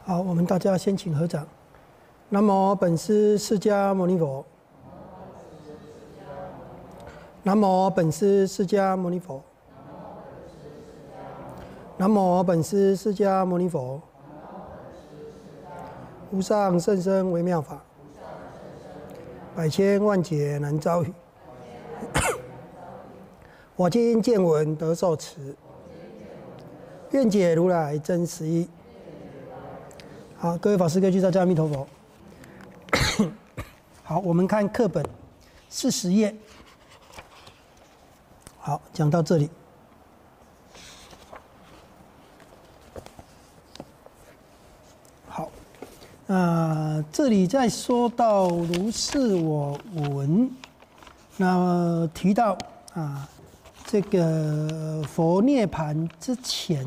好，我们大家先请合掌。南无本师释迦牟尼佛。南无本师释迦牟尼佛。南无本师释迦牟尼佛。无上甚深微妙法，百千万劫难遭遇。我今见闻得受持，愿解如来真实义。好，各位法师、各位居士，大家阿弥陀佛。好，我们看课本40页。好，讲到这里。好，这里再说到如是我闻，那么提到这个佛涅槃之前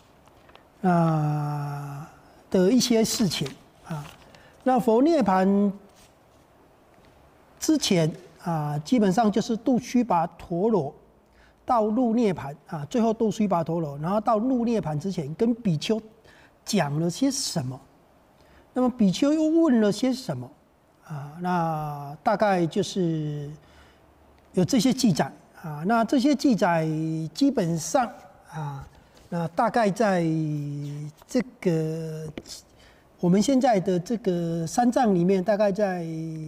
的一些事情那佛涅槃之前基本上就是度须跋陀罗到入涅槃最后度须跋陀罗，然后到入涅槃之前，跟比丘讲了些什么？那么比丘又问了些什么？那大概就是有这些记载那这些记载基本上那大概在这个我们现在的这个三藏里面，大概在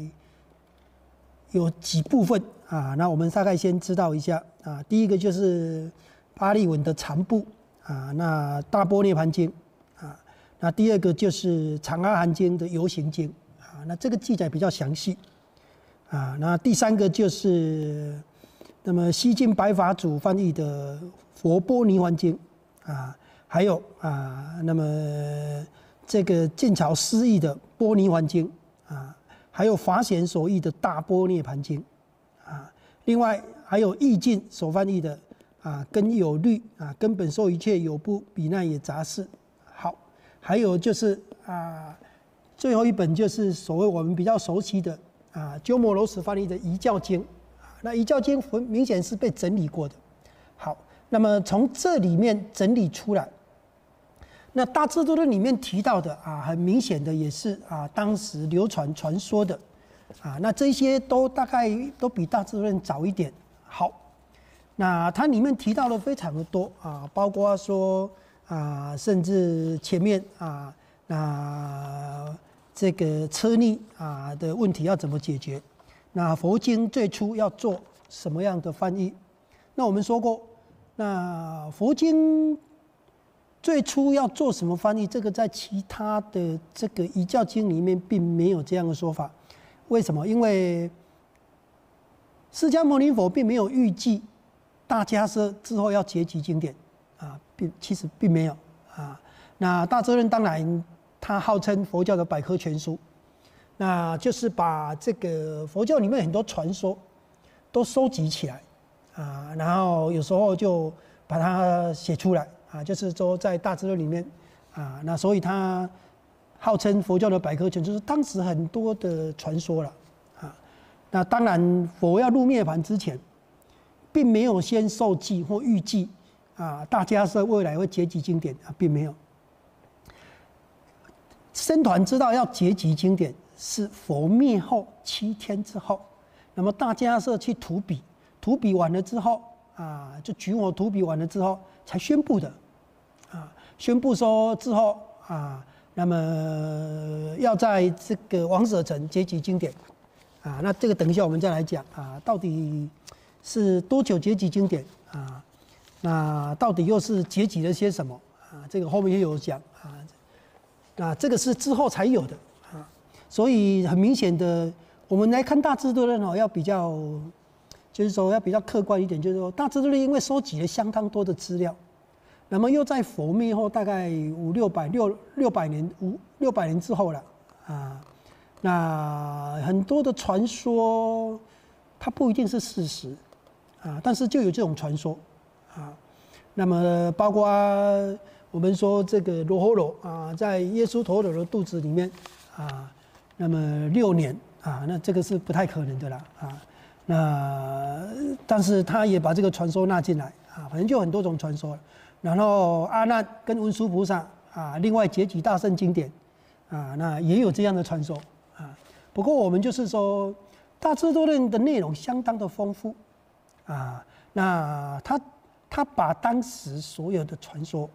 有几部分那我们大概先知道一下第一个就是巴利文的长部那大般涅槃经那第二个就是长阿含经的游行经那这个记载比较详细那第三个就是那么西晋白法祖翻译的佛波尼梵经还有那么这个晋朝释义的波尼梵经还有法显所译的大般涅槃经另外还有义净所翻译的根有律根本受一切有部比那也杂事。好，还有就是最后一本就是所谓我们比较熟悉的鸠摩罗什翻译的遗教经那遗教经明显是被整理过的。好，那么从这里面整理出来，那大智度论里面提到的很明显的也是当时流传传说的那这些都大概都比大智度论早一点。好，那它里面提到的非常的多包括说甚至前面那这个车逆的问题要怎么解决？那佛经最初要做什么样的翻译？那我们说过，那佛经最初要做什么翻译？这个在其他的这个遗教经里面并没有这样的说法。为什么？因为释迦牟尼佛并没有预计大迦叶之后要结集经典其实并没有那大智论当然他号称佛教的百科全书，那就是把这个佛教里面很多传说都收集起来然后有时候就把它写出来就是说在大智论里面那所以他号称佛教的百科全书，就是当时很多的传说了那当然佛要入涅槃之前，并没有先受记或预计大迦叶未来会结集经典并没有。僧团知道要结集经典是佛灭后7天之后，那么大迦叶去涂笔，涂笔完了之后就举火涂笔完了之后才宣布的宣布说之后那么要在这个王舍城结集经典那这个等一下我们再来讲到底是多久结集经典那到底又是结集了些什么这个后面也有讲那这个是之后才有的所以很明显的，我们来看大智度论要比较，就是说要比较客观一点，就是说大智度论因为收集了相当多的资料，那么又在佛灭后大概600年之后了那很多的传说它不一定是事实但是就有这种传说那么包括我们说这个罗睺罗在耶输陀罗的肚子里面那么6年那这个是不太可能的啦那但是他也把这个传说纳进来反正就很多种传说了。然后阿难跟文殊菩萨另外结集大乘经典那也有这样的传说啊。不过我们就是说，大智度论的内容相当的丰富啊。那他把当时所有的传说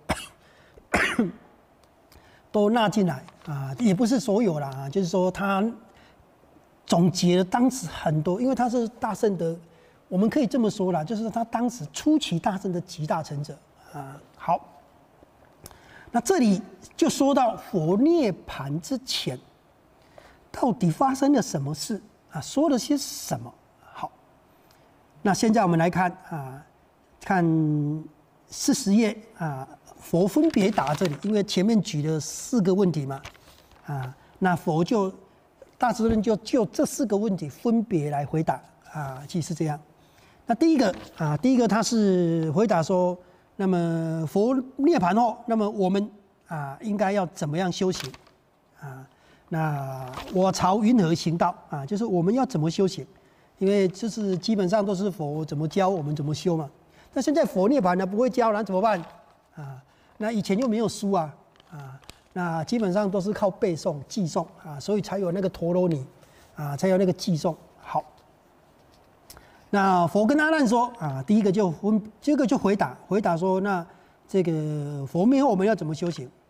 都纳进来啊，也不是所有啦啊，就是说他总结了当时很多，因为他是大乘的，我们可以这么说啦，就是他当时初期大乘的集大成者啊。好，那这里就说到佛涅槃之前，到底发生了什么事啊？说了些什么？好，那现在我们来看啊，看40页啊，佛分别答这里，因为前面举了4个问题嘛，啊，那佛就大智论就这4个问题分别来回答啊，其实是这样。那第一个他是回答说，那么佛涅槃后，那么我们应该要怎么样修行啊？那我朝云何行道啊？就是我们要怎么修行？因为就是基本上都是佛怎么教我们怎么修嘛。那现在佛涅槃呢不会教，那怎么办啊？那以前又没有书啊，那基本上都是靠背诵、记诵啊，所以才有那个陀罗尼啊，才有那个记诵。好，那佛跟阿难说啊，第一个这个就回答说，那这个佛灭后我们要怎么修行？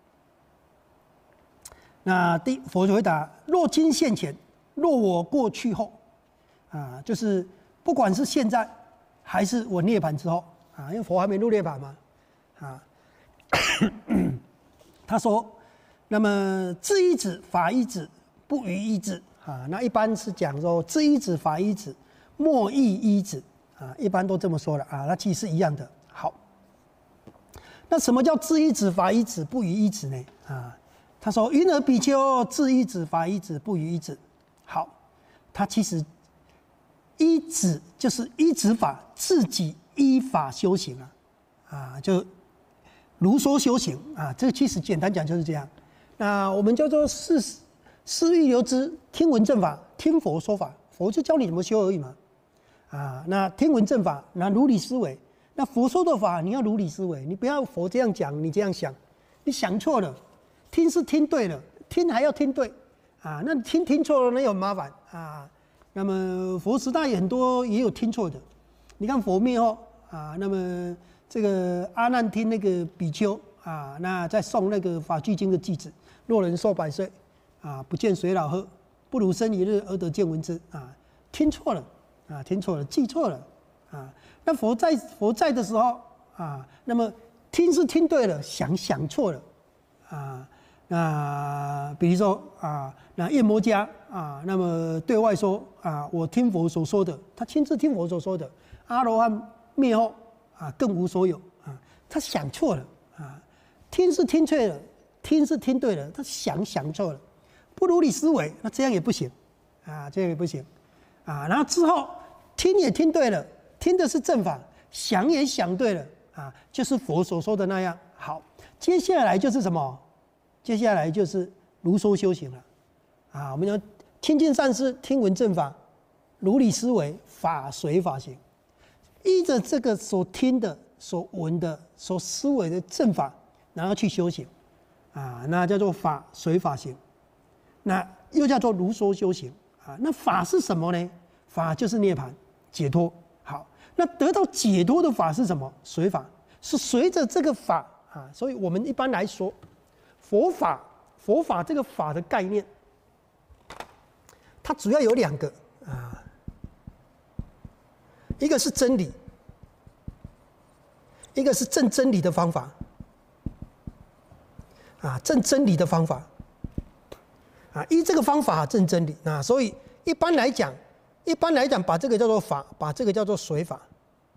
那佛就回答：若今现前，若我过去后，啊，就是不管是现在还是我涅槃之后啊，因为佛还没入涅槃嘛，啊，他说，那么智依止、法依止、不逾依止啊，那一般是讲说智依止、法依止、莫异依止啊，一般都这么说了啊，那其实是一样的。好，那什么叫智依止、法依止、不逾依止呢？啊，他说：云何比丘智依止、法依止、不逾依止？好，他其实依止就是依止法，自己依法修行啊，就如说修行啊。这个其实简单讲就是这样。那我们叫做事欲流之，听闻正法，听佛说法，佛就教你怎么修而已嘛。啊，那听闻正法，那如理思维。那佛说的法，你要如理思维，你不要佛这样讲，你这样想，你想错了。听是听对了，听还要听对啊。那听错了，那有麻烦啊。那么佛时代很多也有听错的。你看佛灭后啊，那么这个阿难听那个比丘啊，那在诵那个法句经的句子，若人寿100岁啊，不见水老喝，不如生一日而得见闻之啊。听错了啊，听错了，记错了啊。那佛在的时候啊，那么听是听对了，想错了啊。那比如说啊，那夜摩家啊，那么对外说啊，我听佛所说的，他亲自听佛所说的，阿罗汉灭后啊，更无所有啊，他想错了啊，听是听错了，听是听对了，他想错了，不如理思维，那这样也不行啊，这样也不行啊。然后之后听也听对了，听的是正法，想也想对了啊，就是佛所说的那样。好，接下来就是什么？接下来就是如说修行了，啊，我们要听尽善事，听闻正法，如理思维，法随法行，依着这个所听的、所闻的、所思维的正法，然后去修行，啊，那叫做法随法行，那又叫做如说修行，啊，那法是什么呢？法就是涅槃解脱。好，那得到解脱的法是什么？随法，是随着这个法啊，所以我们一般来说。佛法这个法的概念，它主要有2个啊，一个是真理，一个是证真理的方法啊，证真理的方法啊，依这个方法证真理啊，所以一般来讲，把这个叫做法，把这个叫做随法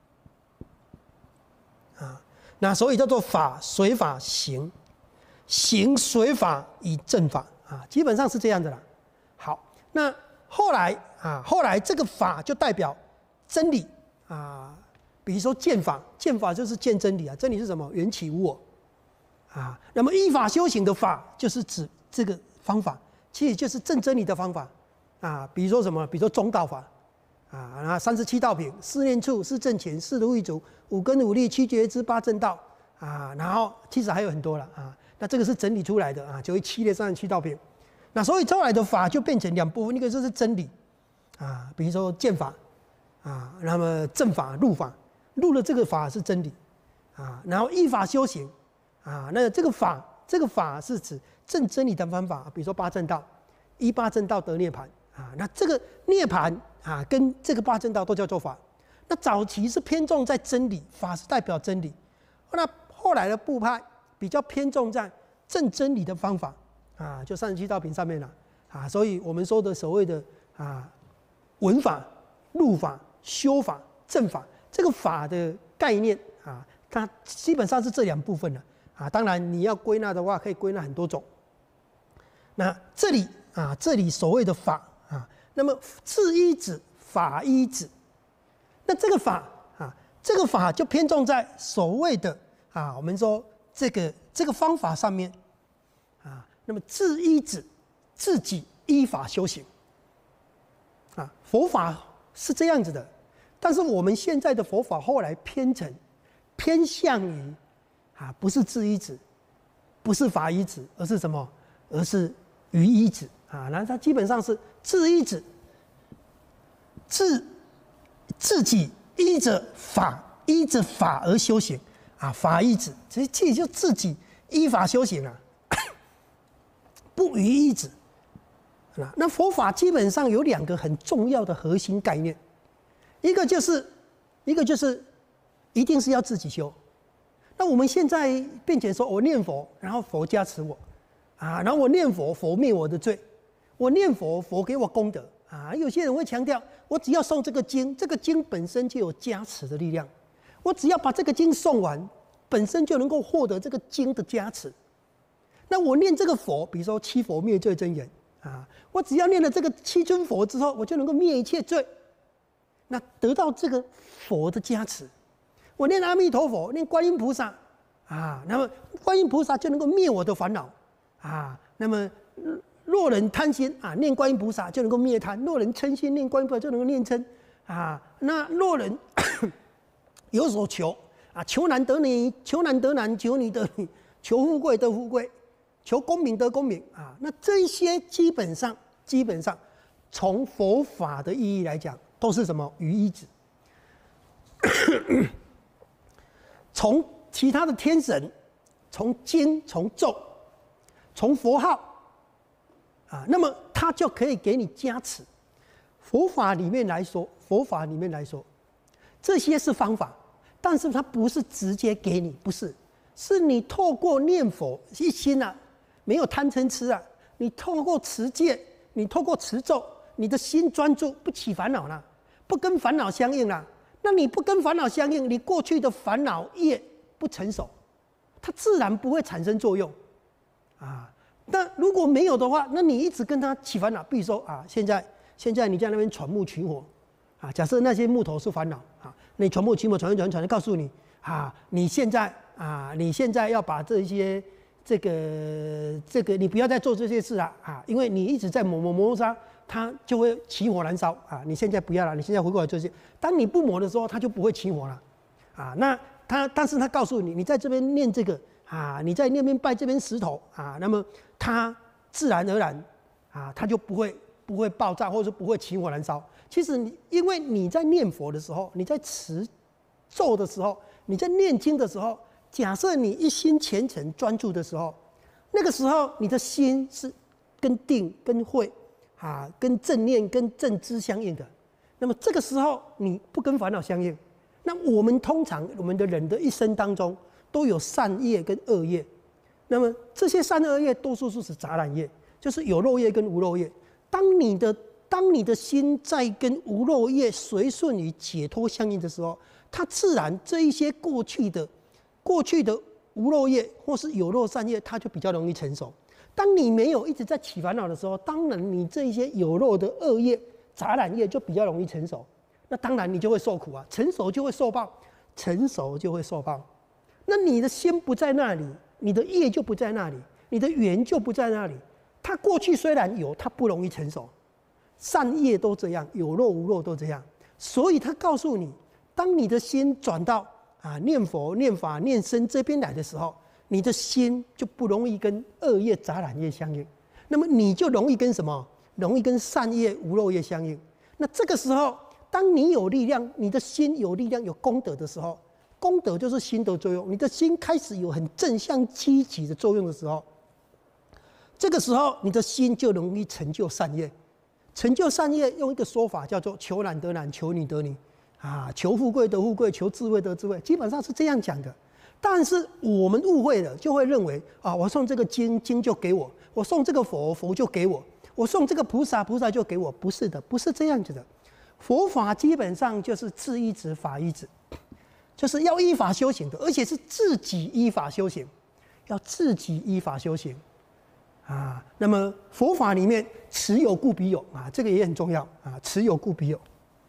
啊，那所以叫做法随法行。行随法以正法啊，基本上是这样的啦。好，那后来这个法就代表真理啊，比如说见法，见法就是见真理啊，真理是什么？缘起无我啊。那么依法修行的法，就是指这个方法，其实就是证真理的方法啊。比如说什么？比如说中道法啊，那37道品、4念处、4正勤、4如意足、5根5力、7觉知、8正道啊，然后其实还有很多了啊。 那这个是整理出来的啊，就会7列37道品。那所以后来的法就变成2部分，一个就是真理啊，比如说剑法啊，那么正法、入法，入了这个法是真理啊，然后依法修行啊，那这个法是指正真理的方法，比如说8正道，依8正道得涅槃啊，那这个涅槃啊跟这个8正道都叫做法。那早期是偏重在真理，法是代表真理，那后来的部派比较偏重在正真理的方法啊，就37道品上面了啊，所以我们说的所谓的啊闻法、入法、修法、正法，这个法的概念啊，它基本上是这2部分了啊。当然你要归纳的话，可以归纳很多种。那这里所谓的法啊，那么字依止，法依止。那这个法就偏重在所谓的啊，我们说这个方法上面啊，那么自依止，自己依法修行啊，佛法是这样子的，但是我们现在的佛法后来偏向于啊，不是自依止，不是法依止，而是什么？而是于依止啊，那它基本上是自依止，自己依着法而修行啊，法依止，其实就自己依法修行啊，不于依止。那佛法基本上有2个很重要的核心概念，一个就是一定是要自己修。那我们现在并且说我念佛，然后佛加持我啊，然后我念佛，佛灭我的罪；我念佛，佛给我功德。啊，有些人会强调，我只要诵这个经，这个经本身就有加持的力量。我只要把这个经诵完，本身就能够获得这个经的加持。那我念这个佛，比如说七佛灭罪真言啊，我只要念了这个7尊佛之后，我就能够灭一切罪。那得到这个佛的加持，我念阿弥陀佛，念观音菩萨啊，那么观音菩萨就能够灭我的烦恼啊。那么若人贪心啊，念观音菩萨就能够灭贪；若人嗔心，念观音菩萨就能够念嗔啊。那若人有所求啊，求男得女，求男得男，求女得女，求富贵得富贵，求功名得功名啊。那这些基本上从佛法的意义来讲，都是什么？于依止。从其他的天神，从经，从咒，从佛号。啊，那么它就可以给你加持。佛法里面来说，这些是方法，但是它不是直接给你，不是，是你透过念佛一心啊，没有贪嗔痴啊，你透过持戒，你透过持咒，你的心专注，不起烦恼了，不跟烦恼相应了。那你不跟烦恼相应，你过去的烦恼业不成熟，它自然不会产生作用啊。那如果没有的话，那你一直跟他起烦恼，比如说啊，现在你在那边钻木取火，啊，假设那些木头是烦恼啊，你钻木取火，传，告诉你啊，你现在要把这些这个，你不要再做这些事了啊，因为你一直在磨砂，它就会起火燃烧啊。你现在不要了，你现在回过来做这些，当你不磨的时候，它就不会起火了啊。那但是他告诉你，你在这边念这个。啊，你在那边拜这边石头啊，那么它自然而然啊，它就不会爆炸，或者说不会起火燃烧。其实因为你在念佛的时候，你在持咒的时候，你在念经的时候，假设你一心虔诚专注的时候，那个时候你的心是跟定、跟慧啊、跟正念、跟正知相应的。那么这个时候你不跟烦恼相应。那我们通常我们的人的一生当中，都有善业跟恶业，那么这些善恶业多数是杂染业，就是有漏业跟无漏业。当你的心在跟无漏业随顺于解脱相应的时候，它自然这一些过去的无漏业或是有漏善业，它就比较容易成熟。当你没有一直在起烦恼的时候，当然你这一些有漏的恶业、杂染业就比较容易成熟。那当然你就会受苦啊，成熟就会受报，那你的心不在那里，你的业就不在那里，你的缘就不在那里。它过去虽然有，它不容易成熟。善业都这样，有漏无漏都这样。所以他告诉你，当你的心转到啊念佛、念法、念僧这边来的时候， 你的心就不容易跟恶业、杂染业相应，那么你就容易跟什么？容易跟善业、无漏业相应。那这个时候，当你有力量，你的心有力量、有功德的时候，功德就是心得作用，你的心开始有很正向、积极的作用的时候，这个时候你的心就容易成就善业。成就善业，用一个说法叫做求男得男，求女得女，求富贵得富贵，求智慧得智慧，基本上是这样讲的。但是我们误会了，就会认为我送这个经，经就给我；我送这个佛，佛就给我；我送这个菩萨，菩萨就给我。不是的，不是这样子的。佛法基本上就是智依止，法依止，就是要依法修行的，而且是自己依法修行，要自己依法修行。那么佛法里面持有故彼有这个也很重要持有故彼有。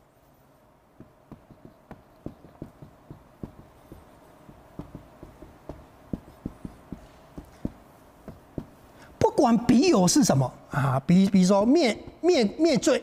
不管彼有是什么比如说灭罪、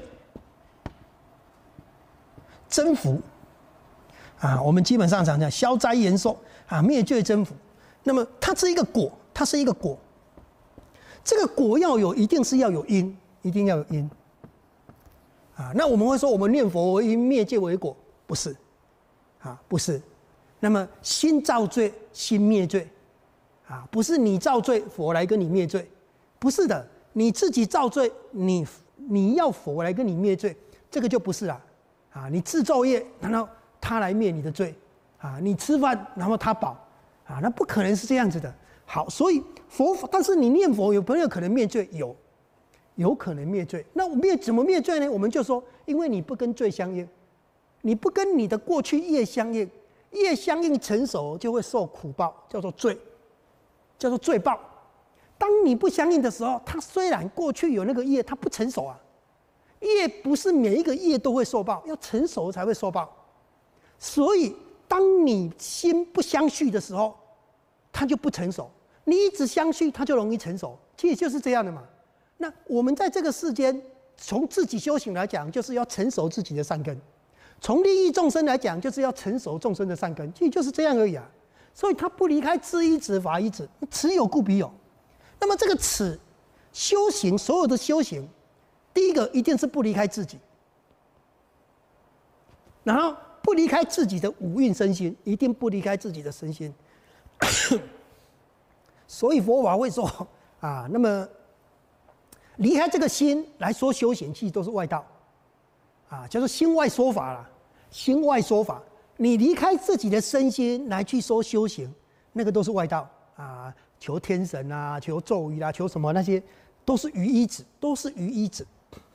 增福我们基本上常讲消灾延寿灭罪增福。那么它是一个果，它是一个果。这个果要有，一定是要有因，一定要有因那我们会说，我们念佛为因，灭戒为果，不是不是。那么心造罪，心灭罪不是你造罪，佛来跟你灭罪，不是的。你自己造罪，你要佛来跟你灭罪，这个就不是了你自造业，然后他来灭你的罪你吃饭，然后他饱那不可能是这样子的。好，所以佛法，但是你念佛有没有可能灭罪？有可能灭罪。那怎么灭罪呢？我们就说，因为你不跟罪相应，你不跟你的过去业相应，业相应成熟就会受苦报，叫做罪，叫做罪报。当你不相应的时候，它虽然过去有那个业，它不成熟业不是每一个业都会受报，要成熟才会受报。所以，当你心不相续的时候，它就不成熟。你一直相续，它就容易成熟，其实就是这样的嘛。那我们在这个世间，从自己修行来讲，就是要成熟自己的善根；从利益众生来讲，就是要成熟众生的善根，其实就是这样而已所以它不离开智依止、法依止，持有故彼有。那么这个持修行，所有的修行，第一个一定是不离开自己，然后不离开自己的五蕴身心，一定不离开自己的身心。所以佛法会说那么离开这个心来说修行，其实都是外道叫做心外说法啦。心外说法，你离开自己的身心来去说修行，那个都是外道求天神求咒语求什么，那些都是于依止，都是于依止。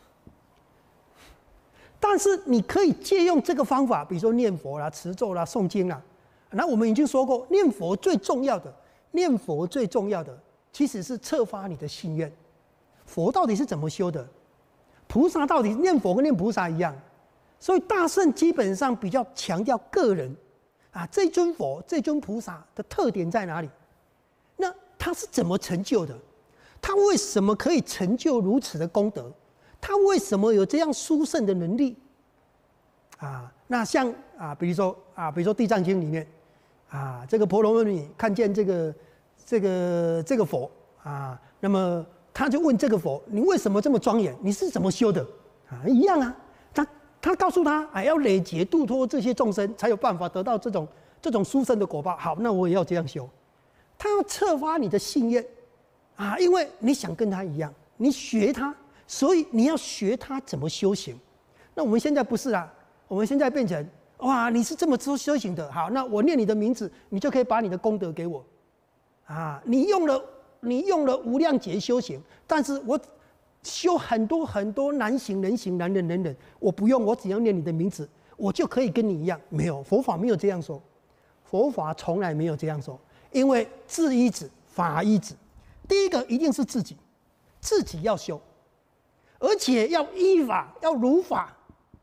但是你可以借用这个方法，比如说念佛持咒诵经那我们已经说过，念佛最重要的其实是策发你的信愿。佛到底是怎么修的？菩萨到底念佛跟念菩萨一样？所以大乘基本上比较强调个人这尊佛、这尊菩萨的特点在哪里？那他是怎么成就的？他为什么可以成就如此的功德？他为什么有这样殊胜的能力？那像比如说《地藏经》里面这个婆罗门女看见这个佛那么他就问这个佛：“你为什么这么庄严？你是怎么修的？”一样他告诉他要累劫度脱这些众生，才有办法得到这种殊胜的果报。好，那我也要这样修。他要策发你的信愿因为你想跟他一样，你学他，所以你要学他怎么修行。那我们现在不是我们现在变成你是这么修行的，好，那我念你的名字，你就可以把你的功德给我你用了无量劫修行，但是我修很多很多难行、人行、难忍、人忍，我不用，我只要念你的名字，我就可以跟你一样。没有，佛法没有这样说，佛法从来没有这样说，因为智依止、法依止，第一个一定是自己要修，而且要依法，要如法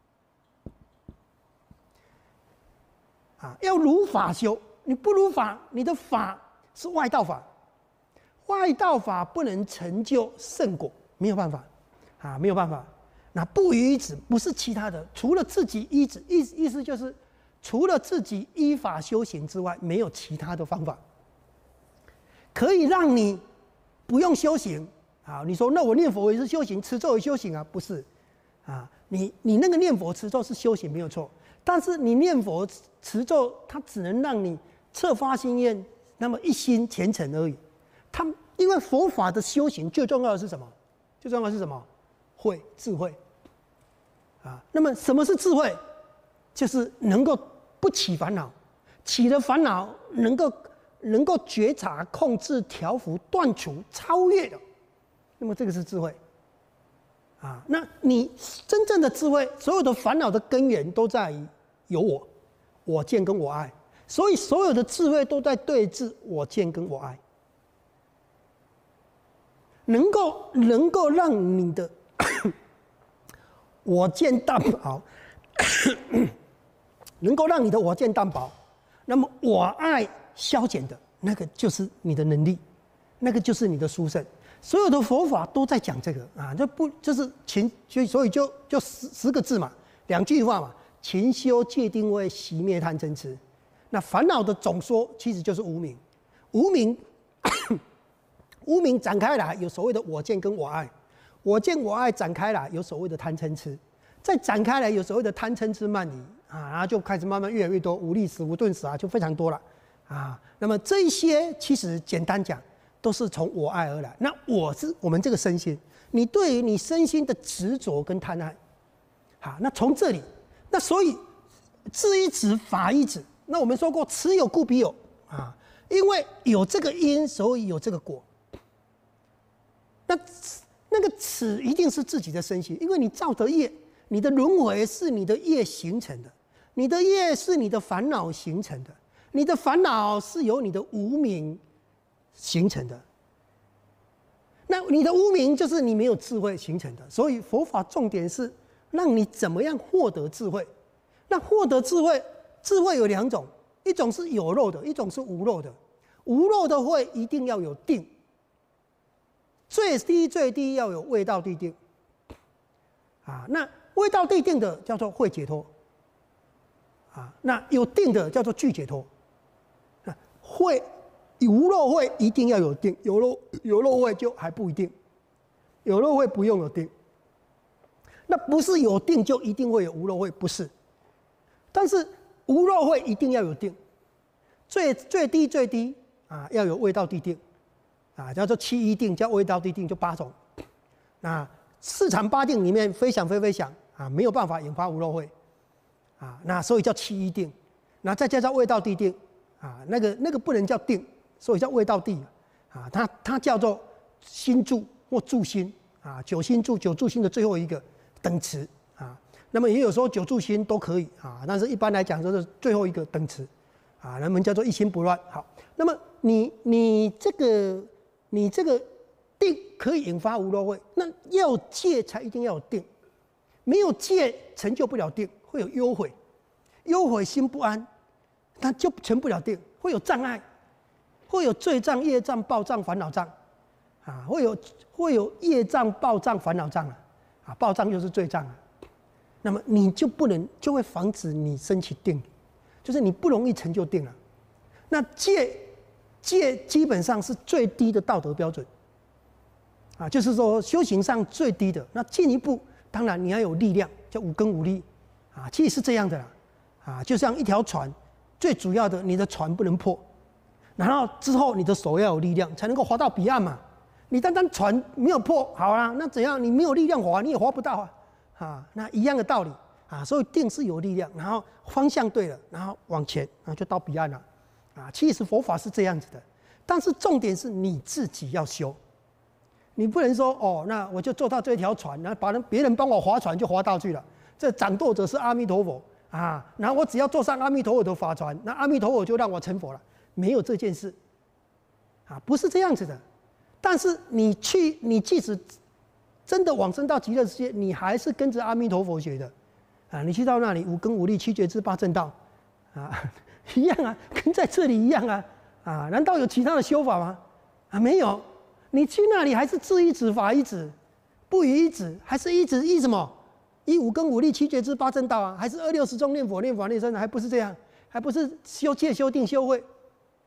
要如法修。你不如法，你的法是外道法，外道法不能成就圣果，没有办法没有办法。那不依止不是其他的，除了自己依止，意思就是除了自己依法修行之外，没有其他的方法。 可以让你不用修行啊。你说那我念佛也是修行，持咒也修行啊？不是啊，你那个念佛持咒是修行没有错，但是你念佛持咒，它只能让你策发心愿，那么一心虔诚而已。因为佛法的修行最重要的是什么？最重要的是什么？智慧啊。那么什么是智慧？就是能够不起烦恼，起了烦恼能够觉察、控制、调伏、断除、超越的，那么这个是智慧啊。那你真正的智慧，所有的烦恼的根源都在于有我见跟我爱，所以所有的智慧都在对峙我见跟我爱，能够让你的我见淡薄，能够让你的我见淡薄，那么我爱消减的那个就是你的能力，那个就是你的殊胜。所有的佛法都在讲这个啊，就是所以就10个字嘛，2句话嘛，勤修戒定慧，息灭贪嗔痴。那烦恼的总说其实就是无明，无明展开来有所谓的我见跟我爱，我见我爱展开来有所谓的贪嗔痴，再展开来有所谓的贪嗔痴慢疑啊，然后就开始慢慢越来越多，无力死无顿死啊，就非常多了啊。那么这一些其实简单讲都是从我爱而来。那我们这个身心，你对于你身心的执着跟贪爱，好，那从这里，那所以智一执，法一执。那我们说过，此有故彼有啊，因为有这个因，所以有这个果。那个此一定是自己的身心，因为你造的业，你的轮回是你的业形成的，你的业是你的烦恼形成的，你的烦恼是由你的无明形成的。那你的无明就是你没有智慧形成的，所以佛法重点是让你怎么样获得智慧。那获得智慧，智慧有2种，一种是有漏的，一种是无漏的。无漏的慧一定要有定，最低要有未到地定啊。那未到地定的叫做慧解脱啊，那有定的叫做具解脱。无漏慧一定要有定，有漏慧就还不一定，有漏慧不用有定。那不是有定就一定会有无漏慧，不是。但是无漏慧一定要有定，最低啊要有未到地定啊，叫做7一定，叫未到地定，就8种。那4禅8定里面非想非非想啊，没有办法引发无漏慧啊，那所以叫7一定。那再加上未到地定啊，那个不能叫定，所以叫未到地啊，它叫做心住或住心啊，9心住9住心的最后一个等持啊。那么也有时候9住心都可以啊，但是一般来讲就是最后一个等持啊，人们叫做一心不乱。好，那么你这个定可以引发无漏慧，那要戒才一定要有定，没有戒成就不了定，会有忧悔，忧悔心不安，那就成不了定，会有障碍，会有罪障、业障、报障、烦恼障啊，会有业障、报障、烦恼障啊，报障就是罪障啊。那么你就会防止你升起定，就是你不容易成就定了。那戒基本上是最低的道德标准啊，就是说修行上最低的。那进一步，当然你要有力量，叫五根五力啊，其实是这样的啦啊，就像一条船，最主要的你的船不能破，然后之后你的手要有力量，才能够划到彼岸嘛。你单单船没有破，好啦，那怎样？你没有力量划，你也划不到啊。啊，那一样的道理啊，所以定是有力量，然后方向对了，然后往前，然后就到彼岸了，啊，其实佛法是这样子的，但是重点是你自己要修，你不能说哦，那我就坐到这条船，然后别人帮我划船就划到去了，这掌舵者是阿弥陀佛啊，然后我只要坐上阿弥陀佛的法船，那阿弥陀佛就让我成佛了，没有这件事，啊，不是这样子的，但是你即使真的往生到极乐世界，你还是跟着阿弥陀佛学的，啊，你去到那里五根五力七觉支八正道，啊，一样啊，跟在这里一样啊，啊，难道有其他的修法吗？啊，没有，你去那里还是智一指法一指，不于一指，还是一指一什么？一五根五力七觉支八正道啊，还是26时中念佛念法念僧，还不是这样，还不是修戒修定修慧，啊，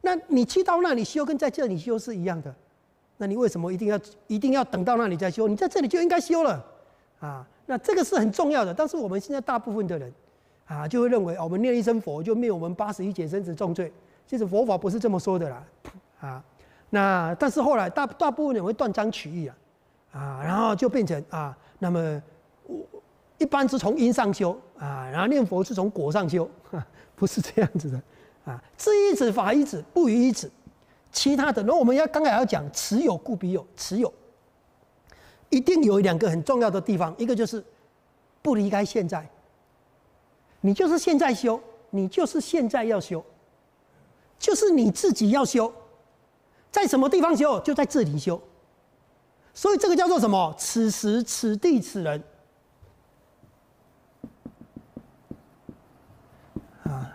那你去到那里修，跟在这里修是一样的。那你为什么一定要等到那里再修？你在这里就应该修了啊！那这个是很重要的。但是我们现在大部分的人啊，就会认为我们念一声佛就灭我们81劫生死重罪。其实佛法不是这么说的啦啊。那但是后来大部分人会断章取义啊，然后就变成啊，那么一般是从因上修啊，然后念佛是从果上修，不是这样子的啊。知一止，法一止，不逾一止。其他的，那我们刚才要讲持有故彼有，持有一定有2个很重要的地方，一个就是不离开现在，你就是现在修，你就是现在要修，就是你自己要修，在什么地方修就在这里修，所以这个叫做什么？此时此地此人啊。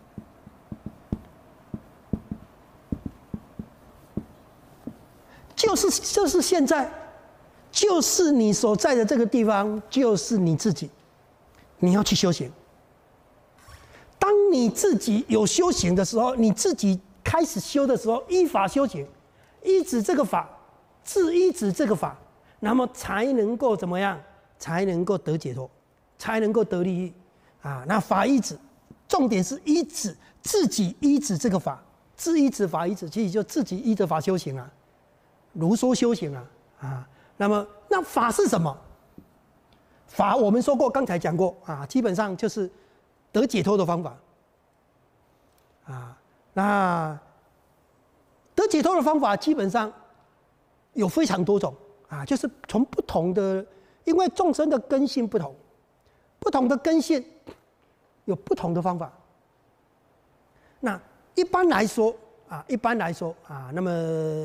就是现在，就是你所在的这个地方，就是你自己，你要去修行。当你自己有修行的时候，你自己开始修的时候，依法修行，依止这个法，自依止这个法，那么才能够怎么样？才能够得解脱，才能够得利益啊！那法依止，重点是依止自己依止这个法，自依止法依止，其实就自己依着法修行啊。如说修行啊，那么那法是什么？法我们说过，刚才讲过啊，基本上就是得解脱的方法啊。那得解脱的方法基本上有非常多种啊，就是从不同的，因为众生的根性不同，不同的根性有不同的方法。那一般来说啊，那么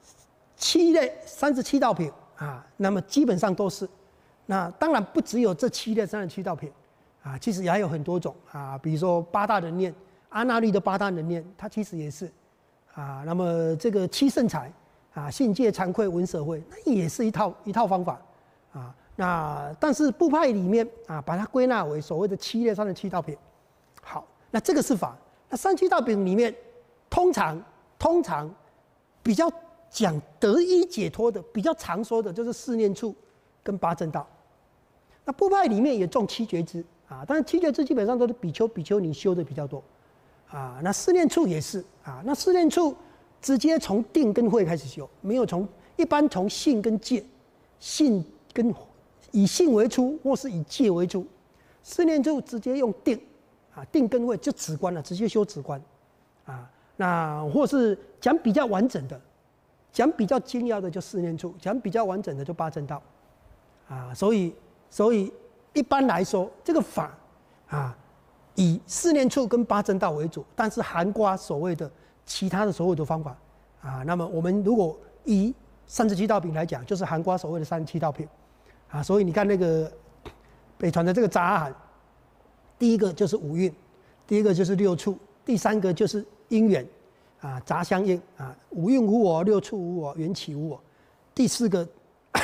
7类37道品啊，那么基本上都是。那当然不只有这7类37道品啊，其实也还有很多种啊，比如说8大人念，阿那律的8大人念，它其实也是啊。那么这个7圣财啊，信戒惭愧闻舍慧，那也是一套方法啊。那但是部派里面啊，把它归纳为所谓的7类37道品。好，那这个是法。那37道品里面，通常比较讲得一解脱的，比较常说的就是4念处跟8正道。那部派里面也重7觉支啊，但是7觉支基本上都是比丘尼修的比较多啊。那4念处也是啊，那4念处直接从定跟慧开始修，没有一般从信跟戒，信跟以信为出，或是以戒为出。4念处直接用定啊，定跟慧就止观了，直接修止观啊。那或是讲比较完整的。讲比较精要的就4念处，讲比较完整的就8正道，啊，所以一般来说，这个法啊，以4念处跟8正道为主，但是含括所谓的其他的所有的方法啊。那么我们如果以37道品来讲，就是含括所谓的37道品啊。所以你看那个北传的这个杂阿含，第一个就是五蕴，第一个就是6处，第3个就是因缘。啊，杂相应啊，五蕴无我，6处无我，缘起无我。第4个，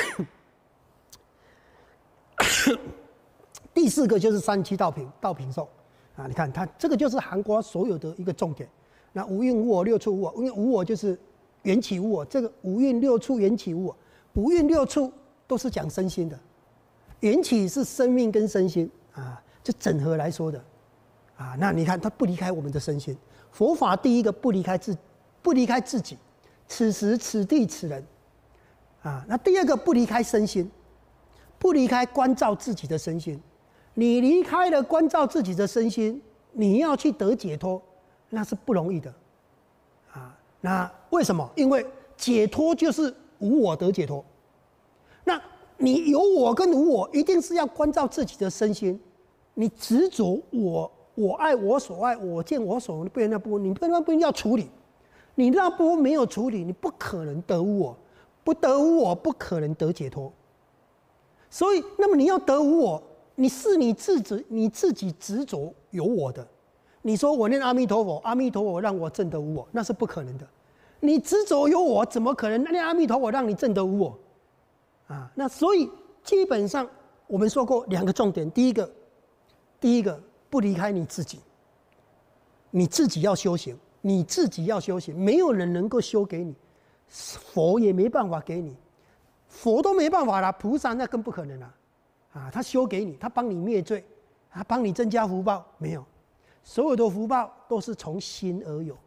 第4个就是37道品受啊。你看它这个就是含括所有的一个重点。那五蕴无我，6处无我，因为无我就是缘起无我。这个五蕴6处缘起无我，五蕴6处都是讲身心的，缘起是生命跟身心啊，就整合来说的啊。那你看它不离开我们的身心。佛法第一个不离开自己，此时此地此人，啊，那第2个不离开身心，不离开关照自己的身心。你离开了关照自己的身心，你要去得解脱，那是不容易的，啊，那为什么？因为解脱就是无我得解脱。那你有我跟无我，一定是要关照自己的身心，你执着我爱我所爱，我见我所不愿那部分，你那部分要处理，你那部分没有处理，你不可能得无我，不得无我，不可能得解脱。所以，那么你要得无我，你自己执着有我的，你说我念阿弥陀佛，阿弥陀佛让我证得无我，那是不可能的。你执着有我，怎么可能念阿弥陀佛让你证得无我？啊，那所以基本上我们说过2个重点，第一个不离开你自己，你自己要修行， 你自己要修行，没有人能够修给你，佛也没办法给你，佛都没办法啦，菩萨那更不可能啦，他修给你，他帮你灭罪，他帮你增加福报，没有，所有的福报都是从心而有，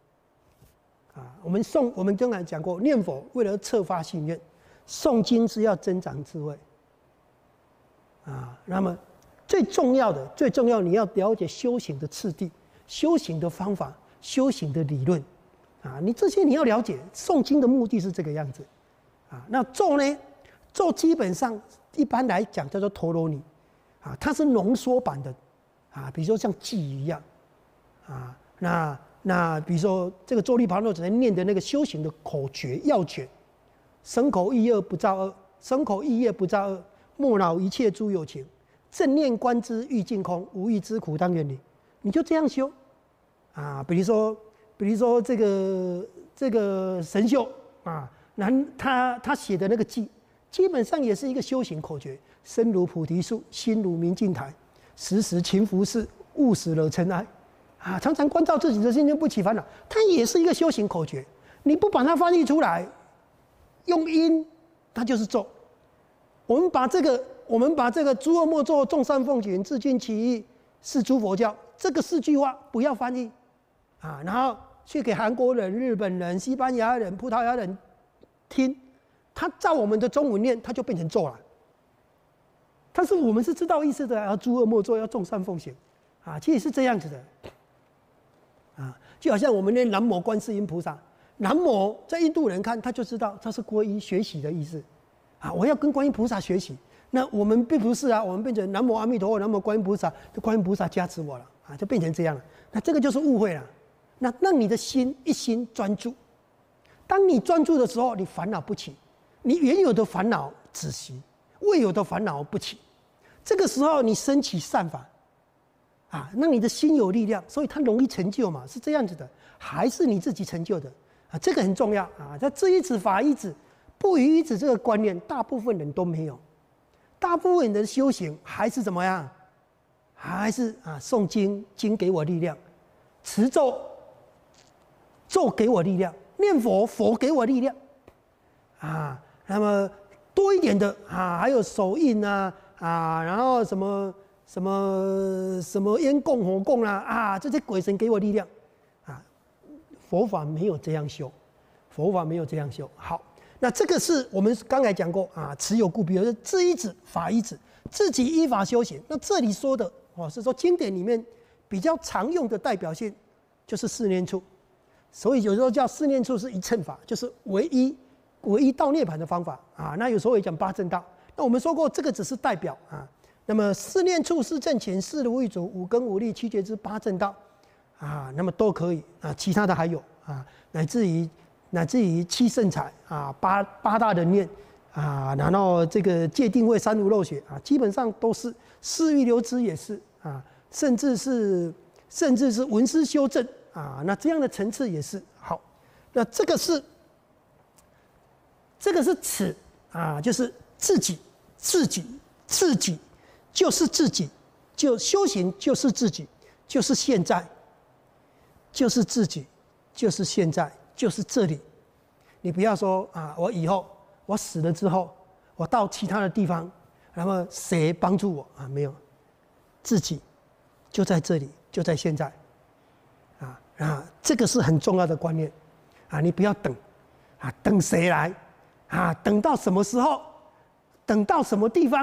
我们刚才讲过，念佛为了策发心愿，诵经是要增长智慧，那么最重要，你要了解修行的次第、修行的方法、修行的理论，你这些你要了解。诵经的目的是这个样子，那咒呢？咒基本上一般来讲叫做陀罗尼，它是浓缩版的，比如说像偈一样，那比如说这个周利槃陀只能念的那个修行的口诀要诀，身口意业不造恶，身口意业不造恶，莫恼一切诸有情，正念观之欲尽空，无欲之苦当远离。你就这样修，比如说这个神秀他写的那个偈，基本上也是一个修行口诀：身如菩提树，心如明镜台，时时勤拂拭，勿使惹尘埃。常常关照自己的心，就不起烦恼。它也是一个修行口诀，你不把它翻译出来，用音，它就是咒。我们把这个诸恶莫作，众善奉行，自尽其意，是诸佛教。这个4句话不要翻译，然后去给韩国人、日本人、西班牙人、葡萄牙人听，他照我们的中文念，他就变成咒了。但是我们是知道意思的，要诸恶莫作，要众善奉行，其实是这样子的。就好像我们念南无观世音菩萨，南无在印度人看他就知道它是皈依学习的意思，我要跟观音菩萨学习。那我们并不是我们变成南无阿弥陀佛，南无观音菩萨，就观音菩萨加持我了，就变成这样了。那这个就是误会了。那让你的心一心专注，当你专注的时候，你烦恼不起，你原有的烦恼止息，未有的烦恼不起。这个时候你升起善法。让你的心有力量，所以它容易成就嘛，是这样子的，还是你自己成就的这个很重要在知一止、法一止、不逾一止这个观念，大部分人都没有。大部分人的修行还是怎么样？还是诵经，经给我力量；持咒，咒给我力量；念佛，佛给我力量那么多一点的还有手印然后什么烟供火供这些鬼神给我力量佛法没有这样修，佛法没有这样修。好，那这个是我们刚才讲过持有故，比如说知一止、法一止，自己依法修行。那这里说的是说经典里面比较常用的代表性就是四念处，所以有时候叫四念处是一乘法，就是唯一到涅槃的方法那有时候也讲八正道。那我们说过，这个只是代表那么四念处、四正勤、四如意足、五根五力、七觉支、八正道那么都可以其他的还有乃至于七圣财八大人念然后这个戒定慧、三无漏学基本上都是四欲流支也是甚至是闻思修正那这样的层次也是好。那这个是此就是自己就是自己，就修行就是自己，就是现在，就是自己，就是现在，就是这里。你不要说我以后我死了之后，我到其他的地方，然后谁帮助我没有，自己就在这里，就在现在这个是很重要的观念你不要等等谁来等到什么时候，等到什么地方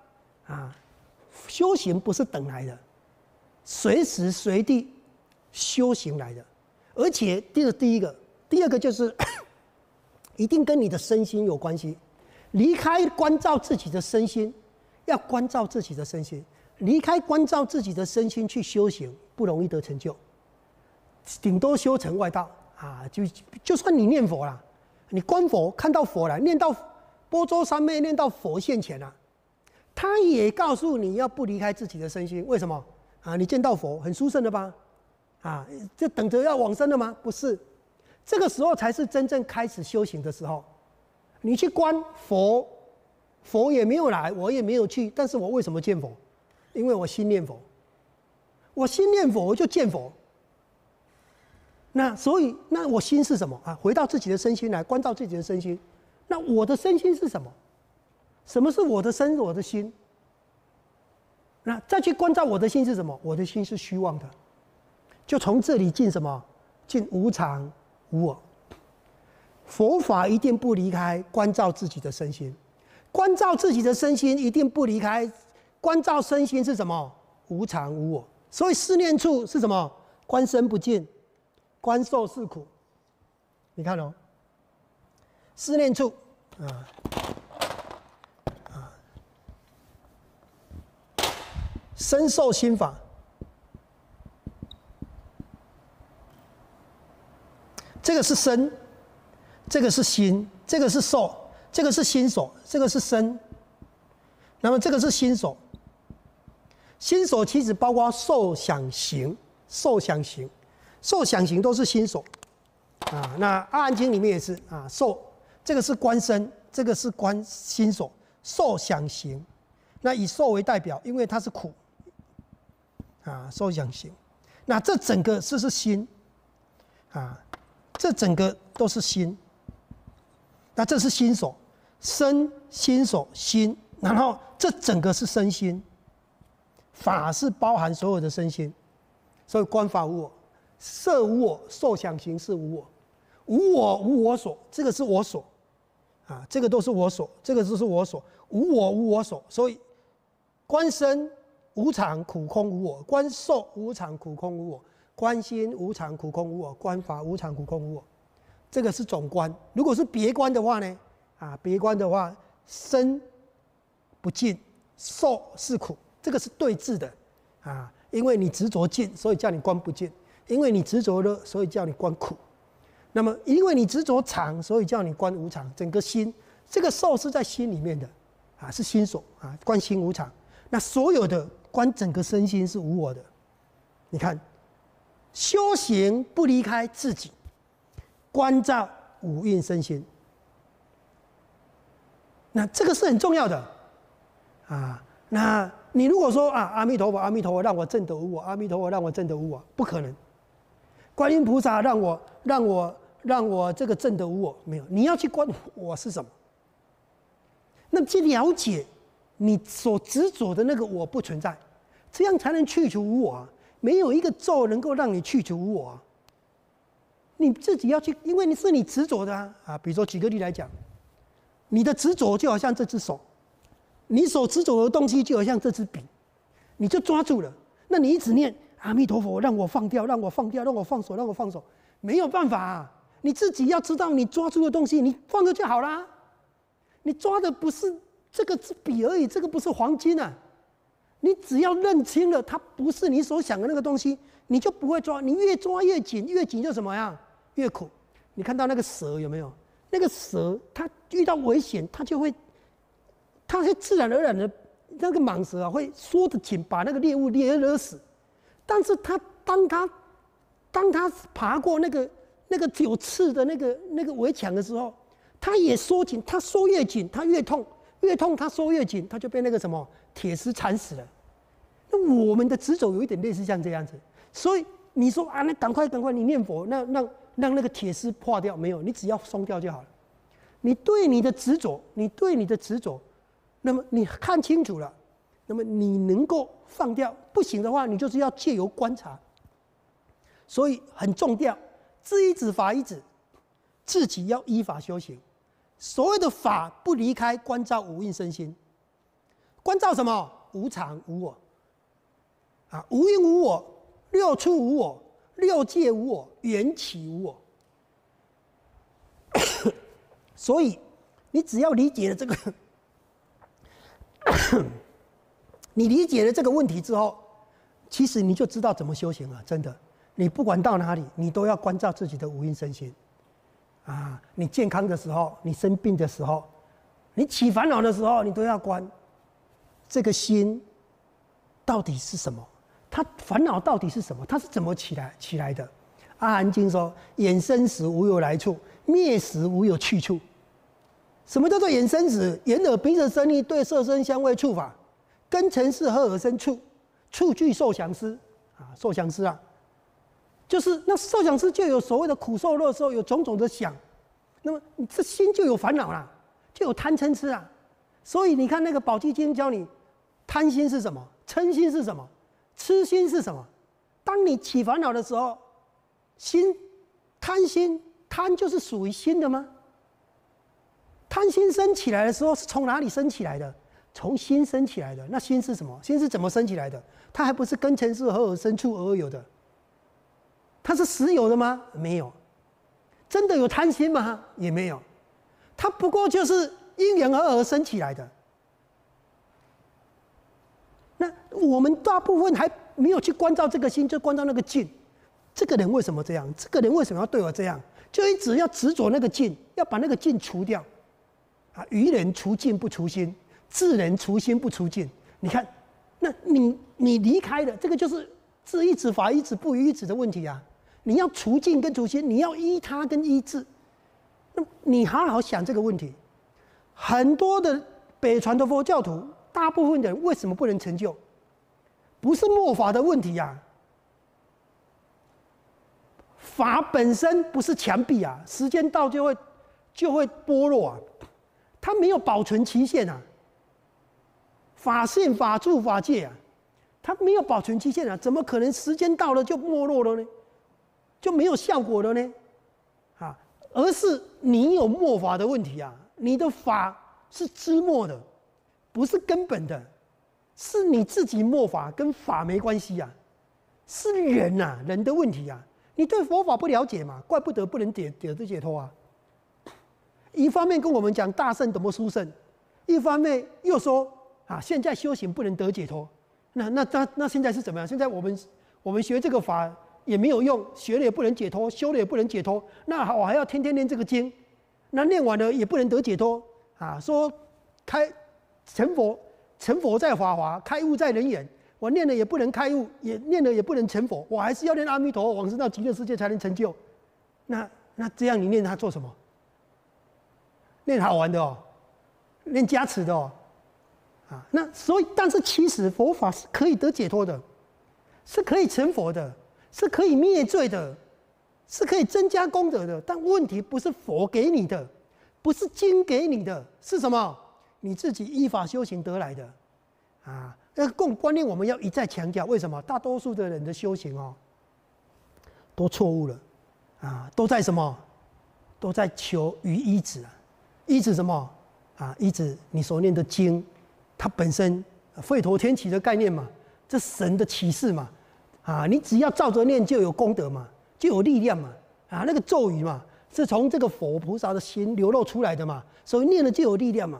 修行不是等来的，随时随地修行来的。而且第二个就是一定跟你的身心有关系。离开关照自己的身心，要关照自己的身心，离开关照自己的身心去修行，不容易得成就，顶多修成外道就算你念佛啦，你观佛看到佛了，念到波州三昧，念到佛现前了，他也告诉你要不离开自己的身心。为什么你见到佛很殊胜的吧就等着要往生了吗？不是，这个时候才是真正开始修行的时候。你去观佛，佛也没有来，我也没有去，但是我为什么见佛？因为我心念佛，我心念佛我就见佛。 那所以，那我心是什么啊？回到自己的身心来，关照自己的身心。那我的身心是什么？什么是我的身？我的心？那再去关照我的心是什么？我的心是虚妄的。就从这里进什么？进无常无我。佛法一定不离开关照自己的身心，关照自己的身心一定不离开关照身心是什么？无常无我。所以四念处是什么？观身不净，观受是苦。你看哦，四念处身受心法，这个是身，这个是心，这个是受，这个是心所，这个是身。那么这个是心所，心所其实包括受想行，受想行，受想行都是心所啊。那《阿含经》里面也是啊，受这个是观身，这个是观心所，受想行。那以受为代表，因为它是苦啊，受想行。那这整个是心啊，这整个都是心。那这是心所，身心所心，然后这整个是身心。法是包含所有的身心，所以观法无我，色无我，受想行识无我，无我无我所，这个是我所啊，这个都是我所，这个就是我所，无我无我所，所以观身无常苦空无我，观受无常苦空无我，观心无常苦空无我，观法无常苦空无我。这个是总观。如果是别观的话呢？啊，别观的话，身不净，受是苦，这个是对治的啊。因为你执着净，所以叫你观不净；因为你执着乐，所以叫你观苦。那么，因为你执着常，所以叫你观无常。整个心，这个受是在心里面的啊，是心所啊，观心无常。那所有的观整个身心是无我的。你看，修行不离开自己。关照五蕴身心，那这个是很重要的啊。那你如果说啊，阿弥陀佛，阿弥陀佛，让我证得无我，阿弥陀佛，让我证得无我，不可能。观音菩萨让我这个证得无我，没有。你要去观我是什么？那么去了解你所执着的那个我不存在，这样才能去除无我啊。没有一个咒能够让你去除无我啊。你自己要去，因为你是你执着的啊。比如说举个例来讲，你的执着就好像这只手，你所执着的东西就好像这支笔，你就抓住了。那你一直念阿弥陀佛，让我放掉，让我放掉，让我放手，让我放手，没有办法啊。你自己要知道，你抓住的东西，你放着就好啦。你抓的不是这个支笔而已，这个不是黄金啊。你只要认清了，它不是你所想的那个东西，你就不会抓。你越抓越紧，越紧就怎么样？越苦。你看到那个蛇有没有？那个蛇它遇到危险，它会自然而然的，那个蟒蛇啊会缩得紧，把那个猎物勒死。但是当它爬过那个有刺的那个围墙的时候，它也缩紧，它缩越紧，它越痛，越痛它缩越紧，它就被那个什么铁丝缠死了。那我们的执着有一点类似像这样子，所以你说啊，那赶快你念佛，让那个铁丝破掉，没有，你只要松掉就好了。你对你的执着，那么你看清楚了，那么你能够放掉。不行的话，你就是要借由观察。所以很重要，知一止，法一止，自己要依法修行。所谓的法不离开关照五蕴身心，关照什么？无常无我啊，无因无我，六处无我，六界无我，缘起无我。所以你只要理解了这个你理解了这个问题之后，其实你就知道怎么修行了。真的，你不管到哪里，你都要关照自己的五蕴身心啊。你健康的时候，你生病的时候，你起烦恼的时候，你都要观这个心到底是什么，它烦恼到底是什么，它是怎么起来的。阿含经说：眼生时无有来处，灭时无有去处。什么叫做眼生时？眼耳鼻舌身意对色声香味触法，根尘世合而生处，处具受想思啊，受想思啊。 就是那受想思就有所谓的苦受乐受，有种种的想，那么你这心就有烦恼啦，就有贪嗔痴啊。所以你看那个宝积经教你，贪心是什么？嗔心是什么？痴心是什么？当你起烦恼的时候，贪就是属于心的吗？贪心生起来的时候是从哪里生起来的？从心生起来的。那心是什么？心是怎么生起来的？它还不是根尘世合而生出而有的。它是实有的吗？没有。真的有贪心吗？也没有。它不过就是因缘而生起来的。那我们大部分还没有去关照这个心，就关照那个境。这个人为什么这样？这个人为什么要对我这样？就一直要执着那个境，要把那个境除掉。啊，愚人除境不除心，智人除心不除境。你看，那你离开了，这个就是智依止、法依止、不依止的问题啊。你要除境跟除心，你要依他跟依智。那你好好想这个问题。很多的北传的佛教徒，大部分的人为什么不能成就？不是末法的问题呀。法本身不是墙壁啊，时间到就会剥落啊，它没有保存期限啊。法性、法住、法界啊，它没有保存期限啊，怎么可能时间到了就没落了呢？就没有效果了呢？啊，而是你有末法的问题啊，你的法是枝末的，不是根本的，是你自己末法，跟法没关系啊，是人啊，人的问题啊。你对佛法不了解嘛，怪不得不能得解脱啊。一方面跟我们讲大圣怎么殊胜，一方面又说啊，现在修行不能得解脱。那现在是怎么样？现在我们学这个法也没有用，学了也不能解脱，修了也不能解脱。那我还要天天念这个经，那念完了也不能得解脱啊。说成佛在法华，开悟在人眼。我念了也不能开悟，也念了也不能成佛，我还是要念阿弥陀佛，往生到极乐世界才能成就。那这样你念它做什么？念好玩的哦，念加持的哦，啊，那所以，但是其实佛法是可以得解脱的，是可以成佛的，是可以灭罪的，是可以增加功德的。但问题不是佛给你的，不是经给你的，是什么？你自己依法修行得来的，啊。那个共观念我们要一再强调，为什么？大多数的人的修行哦，都错误了，啊，都在什么？都在求于依止啊，依止什么？啊，依止你所念的经，它本身吠陀天启的概念嘛，这神的启示嘛，啊，你只要照着念就有功德嘛，就有力量嘛，啊，那个咒语嘛，是从这个佛菩萨的心流露出来的嘛，所以念了就有力量嘛，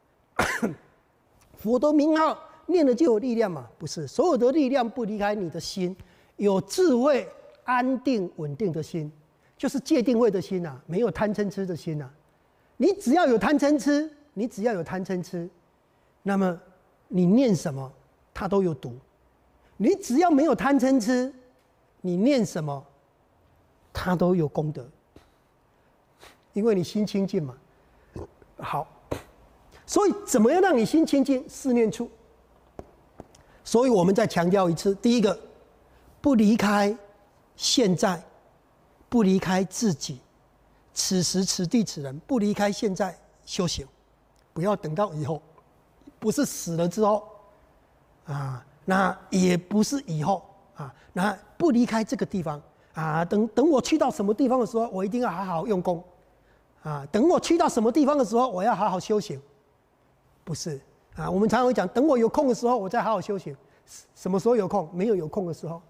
佛的名号。念了就有力量嘛？不是，所有的力量不离开你的心，有智慧、安定、稳定的心，就是戒定慧的心啊，没有贪嗔痴的心啊。你只要有贪嗔痴，那么你念什么，它都有毒；你只要没有贪嗔痴，你念什么，它都有功德，因为你心清净嘛。好，所以怎么样让你心清净？四念处。所以我们再强调一次，第一个，不离开现在，不离开自己，此时此地此人，不离开现在修行，不要等到以后，不是死了之后，啊，那也不是以后啊，那不离开这个地方啊，等我去到什么地方的时候，我一定要好好用功，啊，等我去到什么地方的时候，我要好好修行，不是。啊，我们常常会讲，等我有空的时候，我再好好修行。什么时候有空？没有空的时候。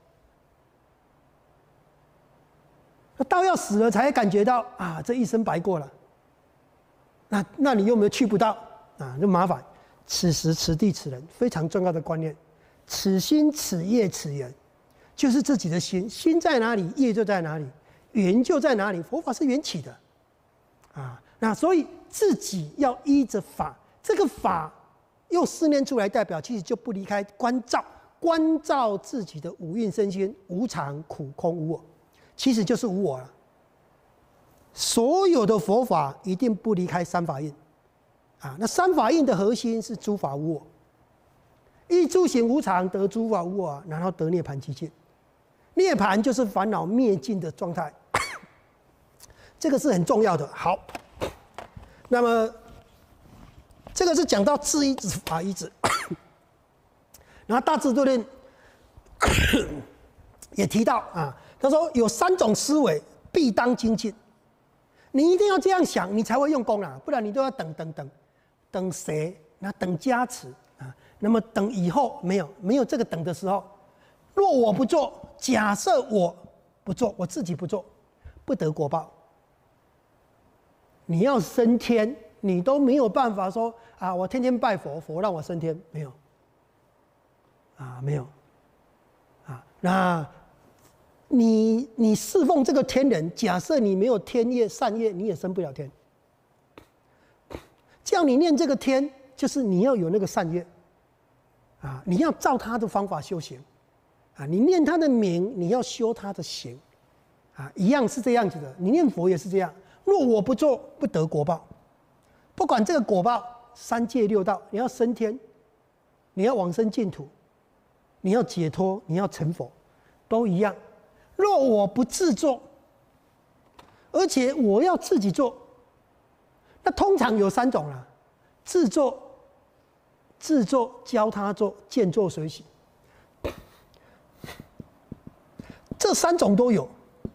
到要死了才感觉到啊，这一生白过了。那你有没有去不到啊？就麻烦。此时此地此人，非常重要的观念。此心此业此缘，就是自己的心，心在哪里，业就在哪里，缘就在哪里。佛法是缘起的，啊，那所以自己要依着法，这个法。用四念处来代表，其实就不离开关照自己的五蕴身心，无常、苦、空、无我，其实就是无我了。所有的佛法一定不离开三法印，啊，那三法印的核心是诸法无我，依诸行无常得诸法无我，然后得涅槃寂静。 涅槃就是烦恼灭尽的状态，这个是很重要的。好，那么这个是讲到智依止、法依止，然后大智度论也提到啊，他说有3种思维必当精进，你一定要这样想，你才会用功啊，不然你都要等谁？那等加持啊，那么等以后没有这个等的时候，若我不做，假设我不做，我自己不做，不得果报。你要升天，你都没有办法说啊，我天天拜佛，佛让我升天，没有，啊，没有，啊，那你侍奉这个天人，假设你没有天业善业，你也升不了天。叫你念这个天，就是你要有那个善业，啊，你要照他的方法修行，啊，你念他的名，你要修他的行，啊，一样是这样子的。你念佛也是这样，若我不做，不得果报。不管这个果报3界6道，你要升天，你要往生净土，你要解脱，你要成佛，都一样。若我不自做，而且我要自己做，那通常有3种啦：自做、教他做、见做随喜。这3种都有。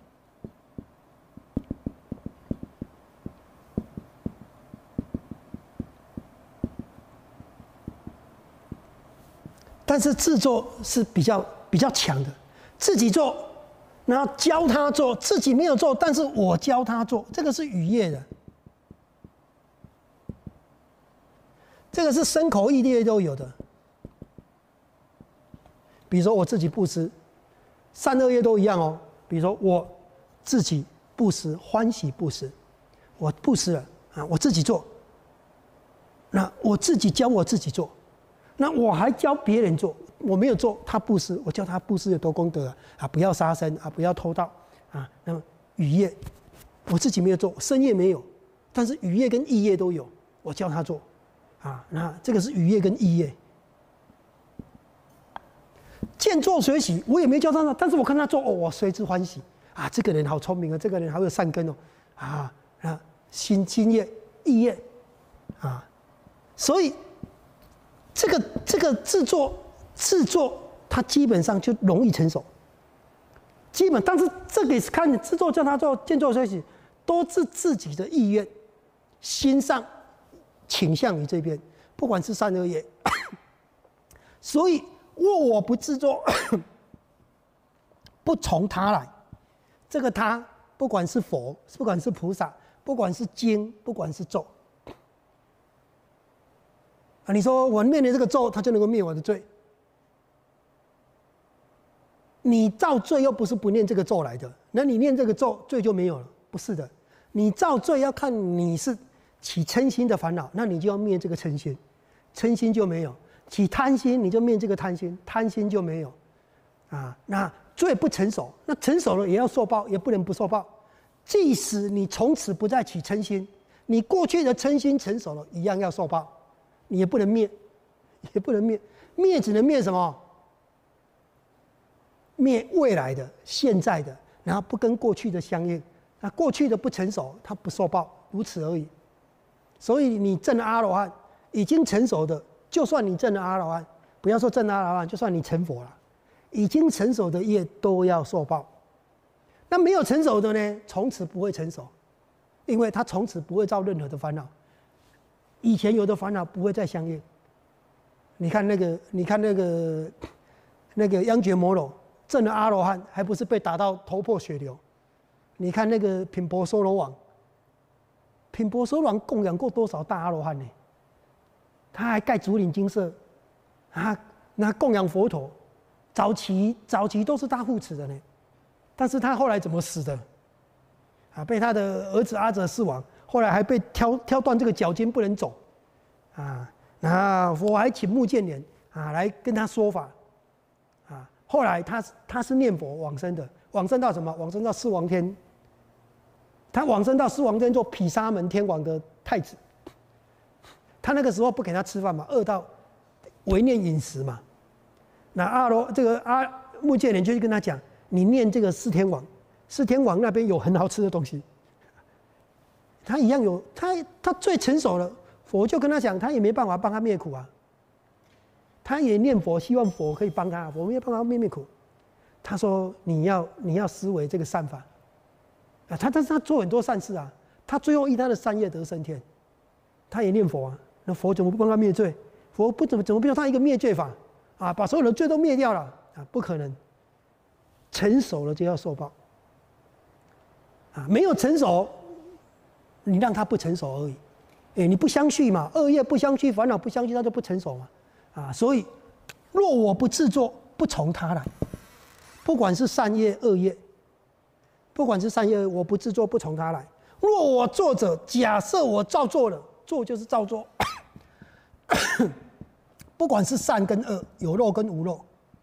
但是自做是比较强的，自己做，然后教他做，自己没有做，但是我教他做，这个是语业的，这个是身口意业都有的。比如说我自己布施，3恶业都一样哦。比如说我自己布施，欢喜布施，我布施了啊，我自己做，那我自己教我自己做。那我还教别人做，我没有做，他布施，我教他布施有多功德啊！不要杀生啊，不要偷盗啊。那么语业，我自己没有做，身业没有，但是语业跟意业都有，我教他做啊。那这个是语业跟意业。见做随喜，我也没教他做，但是我看他做，哦，我随之欢喜啊！这个人好聪明啊，这个人好有善根哦啊！心业、意业啊，所以。这个制作，它基本上就容易成熟。但是这个也是看你制作叫他做，见做随喜，都是自己的意愿，心上倾向于这边，不管是善恶业。所以，若我不制作，不从他来，这个他不管是佛，不管是菩萨，不管是经，不管是咒。啊，你说我念的这个咒，它就能够灭我的罪？你造罪又不是不念这个咒来的，那你念这个咒，罪就没有了？不是的，你造罪要看你是起嗔心的烦恼，那你就要灭这个嗔心，嗔心就没有；起贪心，你就灭这个贪心，贪心就没有。啊，那罪不成熟，那成熟了也要受报，也不能不受报。即使你从此不再起嗔心，你过去的嗔心成熟了，一样要受报。你也不能灭，灭只能灭什么？灭未来的、现在的，然后不跟过去的相应。那过去的不成熟，它不受报，如此而已。所以你证了阿罗汉，已经成熟的，就算你证了阿罗汉，不要说证了阿罗汉，就算你成佛了，已经成熟的业都要受报。那没有成熟的呢？从此不会成熟，因为他从此不会造任何的烦恼。以前有的烦恼不会再相应。你看那个央觉摩罗证了阿罗汉，还不是被打到头破血流？你看那个频婆娑罗王，频婆娑罗王供养过多少大阿罗汉呢？他还盖竹林精舍，那供养佛陀，早期都是他护持的呢。但是他后来怎么死的？啊，被他的儿子阿阇世王。后来还被挑断这个脚筋，不能走，啊，那佛还请目犍连啊来跟他说法，啊，后来他是念佛往生的，往生到什么？往生到四王天，他往生到四王天做毗沙门天王的太子，他那个时候不给他吃饭嘛，饿到违念饮食嘛，那目犍连就去跟他讲， 你念这个四天王，四天王那边有很好吃的东西，他一样有他最成熟了，佛就跟他讲，他也没办法帮他灭苦啊，他也念佛，希望佛可以帮他，佛没有办法灭苦。他说你要思维这个善法啊，但是他做很多善事啊，他最后依他的善业得升天，他也念佛啊，那佛怎么不帮他灭罪？佛不怎么不用他一个灭罪法啊，把所有的罪都灭掉了啊？不可能，成熟了就要受报啊，没有成熟，你让他不成熟而已，你不相续嘛，恶业不相续，烦恼不相续，他就不成熟嘛啊，所以若我不自作，不从他来。不管是善业恶业，不管是善业恶业，我不自作，不从他来。若我作者，假设我照做了，做就是照做，不管是善跟恶，有漏跟无漏，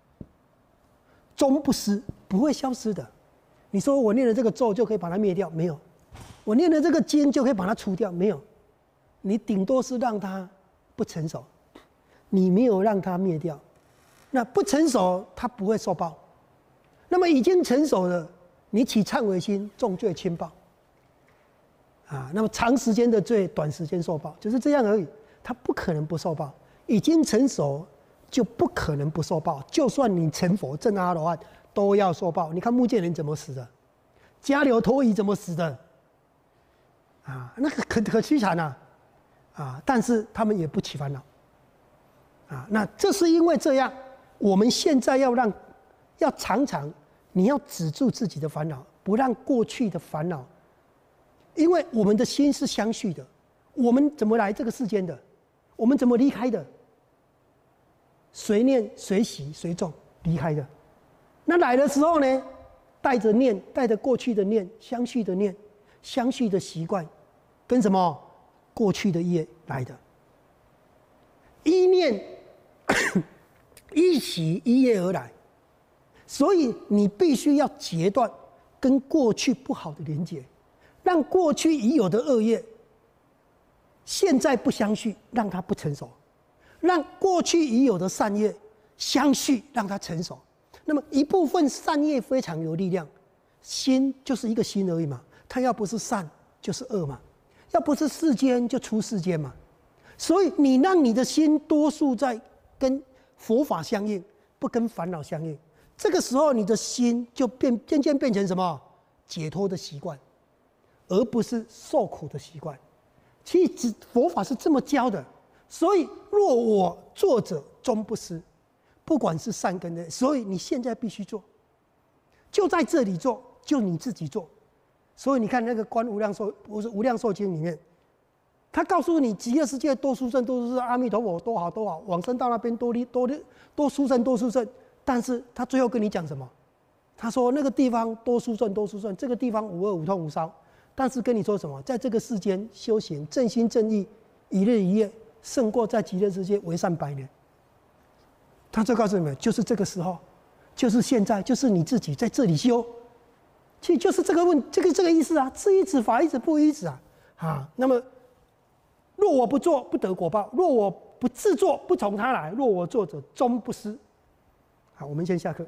终不失，不会消失的。你说我念了这个咒就可以把它灭掉？没有。我念了这个经就可以把它除掉？没有。你顶多是让它不成熟，你没有让它灭掉。那不成熟，它不会受报。那么已经成熟了，你起忏悔心，重罪轻报，啊，那么长时间的罪，短时间受报，就是这样而已。他不可能不受报，已经成熟就不可能不受报。就算你成佛证阿罗汉，都要受报。你看目犍连怎么死的，迦留陀夷怎么死的，啊，那个可凄惨啊，啊，但是他们也不起烦恼，啊，那这是因为这样，我们现在要常常，你要止住自己的烦恼，不让过去的烦恼，因为我们的心是相续的。我们怎么来这个世间的？我们怎么离开的？随念随喜随众离开的。那来的时候呢，带着念，带着过去的念，相续的念，相续的习惯，跟什么过去的业来的。依念依习依业而来。所以你必须要截断跟过去不好的连结，让过去已有的恶业现在不相续，让它不成熟；让过去已有的善业相续，让它成熟。那么一部分善业非常有力量，心就是一个心而已嘛，它要不是善就是恶嘛，要不是世间就出世间嘛。所以你让你的心多数在跟佛法相应，不跟烦恼相应。这个时候，你的心就渐渐变成什么？解脱的习惯，而不是受苦的习惯。其实佛法是这么教的。所以，若我作者终不失，不管是善根的，所以你现在必须做，就在这里做，就你自己做。所以你看那个《观无量寿经》里面，他告诉你极乐世界多殊胜，多殊胜，阿弥陀佛多好多好，往生到那边多殊胜多殊胜。但是他最后跟你讲什么？他说那个地方多殊胜多殊胜，这个地方无恶无痛无烧。但是跟你说什么？在这个世间修行正心正义，一日一夜胜过在极乐世界为善100年。他就告诉你们，就是这个时候，就是现在，就是你自己在这里修。其实就是这个意思啊，知一止，法一止，不一止啊。那么若我不做，不得果报；若我不自作，不从他来；若我作者，终不失。好，我们先下课。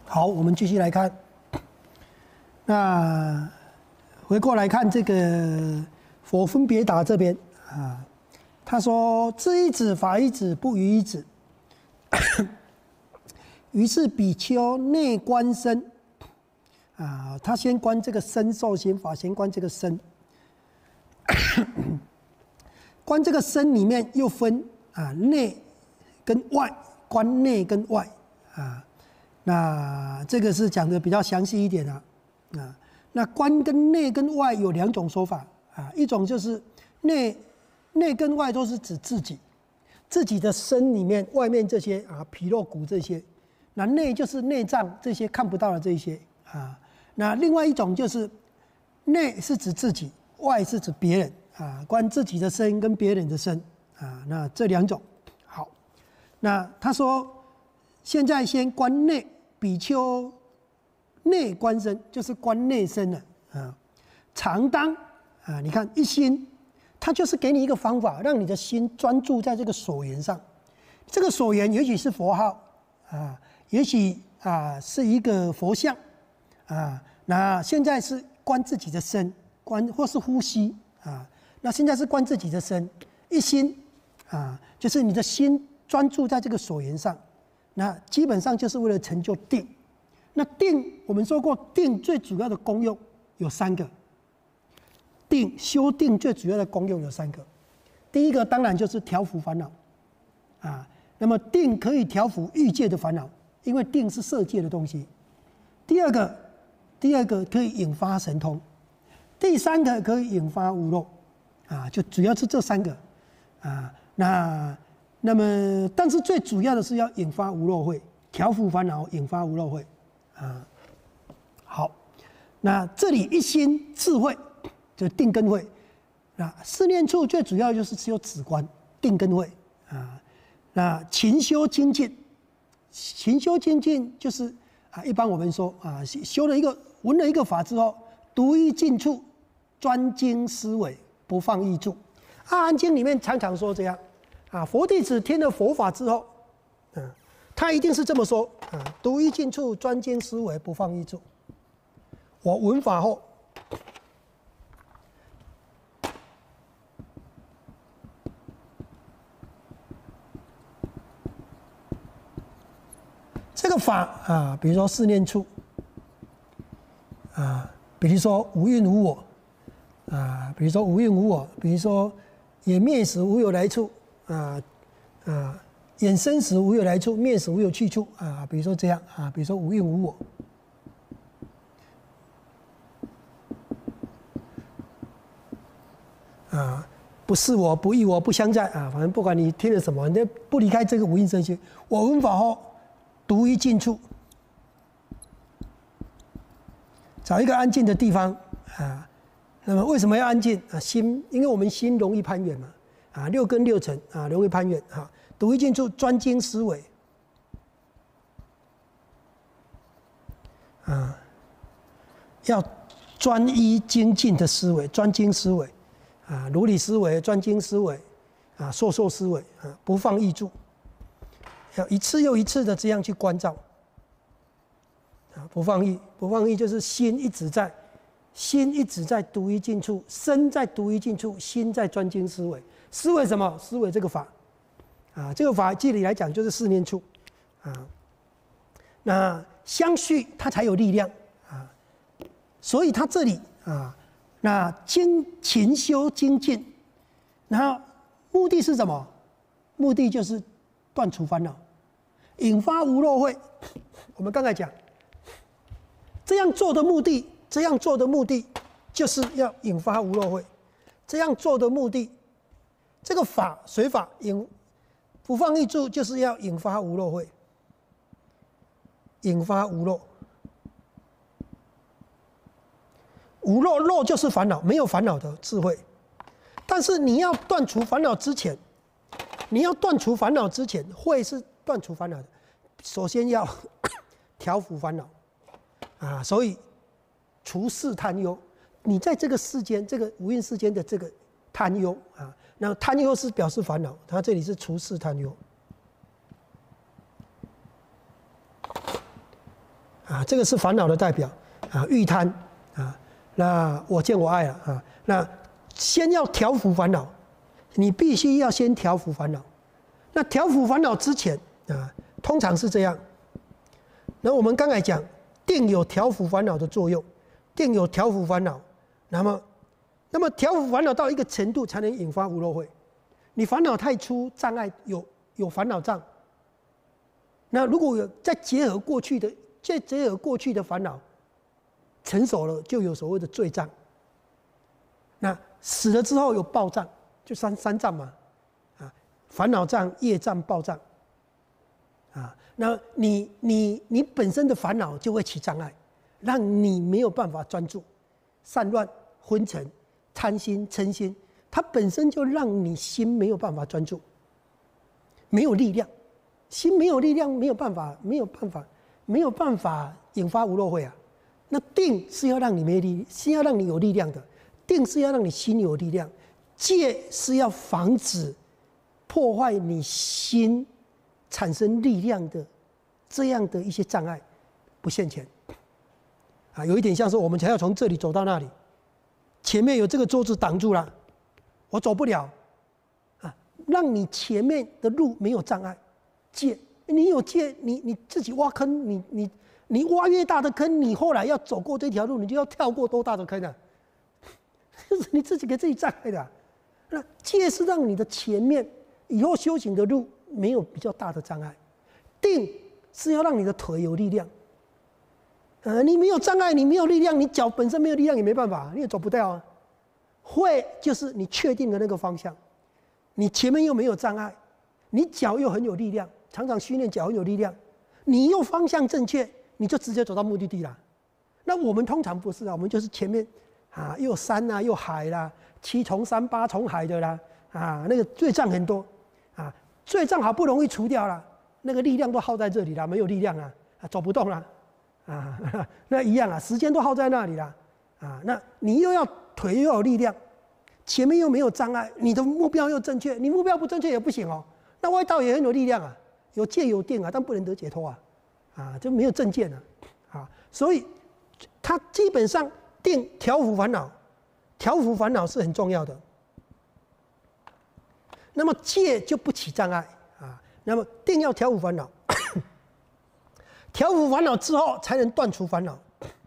好，我们继续来看。那回过来看这个佛分别答这边啊，他说：“知一子，法一子，不于一子。于是比丘内观身啊，他先观这个身受心法，先观这个身。观这个身里面又分啊内跟外，观内跟外啊。那这个是讲的比较详细一点的啊。那观跟内跟外有2种说法啊，一种就是内跟外都是指自己的身里面，外面这些啊皮肉骨这些，那内就是内脏这些看不到的这些啊。那另外一种就是内是指自己，外是指别人啊，观自己的身跟别人的身啊。那这2种好。那他说现在先观内，比丘内观身，就是观内身了啊。常当啊，你看一心，它就是给你一个方法，让你的心专注在这个所缘上。这个所缘也许是佛号啊，也许啊是一个佛像啊。那现在是观自己的身，观或是呼吸啊。那现在是观自己的身，一心啊，就是你的心专注在这个所缘上。那基本上就是为了成就定。那定我们说过，定最主要的功用有3个。修定最主要的功用有3个。第一个当然就是调伏烦恼啊。那么定可以调伏欲界的烦恼，因为定是色界的东西。第二个可以引发神通。第3个可以引发无漏啊，就主要是这3个啊。那么，但是最主要的是要引发无漏慧，调伏烦恼，引发无漏慧啊。好，那这里一心智慧就定根慧。那四念处最主要就是只有止观定根慧啊。那勤修精进，勤修精进就是啊，一般我们说啊，修了闻了一个法之后，独一尽处，专精思维，不放逸住。阿含经里面常常说这样。啊，佛弟子听了佛法之后，他一定是这么说啊：独一尽处，专精思维，不放逸住。我闻法后，这个法啊，比如说四念处啊，比如说无蕴无我啊，比如说无蕴无我，比如说也灭时无有来处。眼生时无有来处，灭时无有去处啊。比如说这样啊，比如说无蕴无我啊，不是我，不异我，不相在啊。反正不管你听了什么，你不离开这个无印身心。我闻法后，独一尽处，找一个安静的地方啊。那么为什么要安静啊？心，因为我们心容易攀缘嘛。啊，6根6尘啊，容易攀缘啊。独一尽处，专精思维啊，要专一精进的思维，专精思维啊，如理思维、专精思维啊，烁烁思维啊，不放逸住，要一次又一次的这样去关照啊，不放逸，不放逸就是心一直在独一尽处，身在独一尽处，心在专精思维。思维什么？思维这个法，啊，这个法具体来讲就是四念处，啊，那相续它才有力量啊，所以它这里啊，那勤修精进，然后目的是什么？目的就是断除烦恼，引发无漏慧。我们刚才讲，这样做的目的就是要引发无漏慧，这样做的目的。这个法随法不放逸住，就是要引发无漏慧，引发无漏。无漏就是烦恼，没有烦恼的智慧。但是你要断除烦恼之前，慧是断除烦恼的，首先要调伏烦恼啊。所以除世贪忧，你在这个世间，这个无蕴世间的这个贪忧啊。那贪忧是表示烦恼，它这里是除世贪忧这个是烦恼的代表欲贪那我见我爱了那先要调伏烦恼，你必须要先调伏烦恼。那调伏烦恼之前通常是这样。那我们刚才讲，定有调伏烦恼的作用，定有调伏烦恼，那么调伏烦恼到一个程度才能引发无漏慧。你烦恼太粗，障碍有烦恼障。那如果有再结合过去的烦恼，成熟了就有所谓的罪障。那死了之后有报障，就三障嘛，烦恼障、业障、报障。那你本身的烦恼就会起障碍，让你没有办法专注，散乱、昏沉、贪心、嗔心，它本身就让你心没有办法专注，没有力量，心没有力量，没有办法引发无漏慧那定是要让你没力，是要让你有力量的，定是要让你心有力量，戒是要防止破坏你心产生力量的这样的一些障碍不现前有一点像是我们才要从这里走到那里，前面有这个桌子挡住了，我走不了让你前面的路没有障碍。戒，你有戒，你自己挖坑，你挖越大的坑，你后来要走过这条路，你就要跳过多大的坑这是你自己给自己障碍的那戒是让你的前面以后修行的路没有比较大的障碍，定是要让你的腿有力量。你没有障碍，你没有力量，你脚本身没有力量也没办法，你也走不掉慧就是你确定的那个方向，你前面又没有障碍，你脚又很有力量，常常训练脚很有力量，你又方向正确，你就直接走到目的地了。那我们通常不是我们就是前面又山又海啦，7重山8重海的啦那个罪障很多罪障好不容易除掉了，那个力量都耗在这里了，没有力量走不动了那一样时间都耗在那里了那你又要腿又有力量，前面又没有障碍，你的目标又正确，你目标不正确也不行那外道也很有力量有戒有定但不能得解脱就没有正见所以它基本上定调伏烦恼，调伏烦恼是很重要的。那么戒就不起障碍那么定要调伏烦恼调伏烦恼之后才能断除烦恼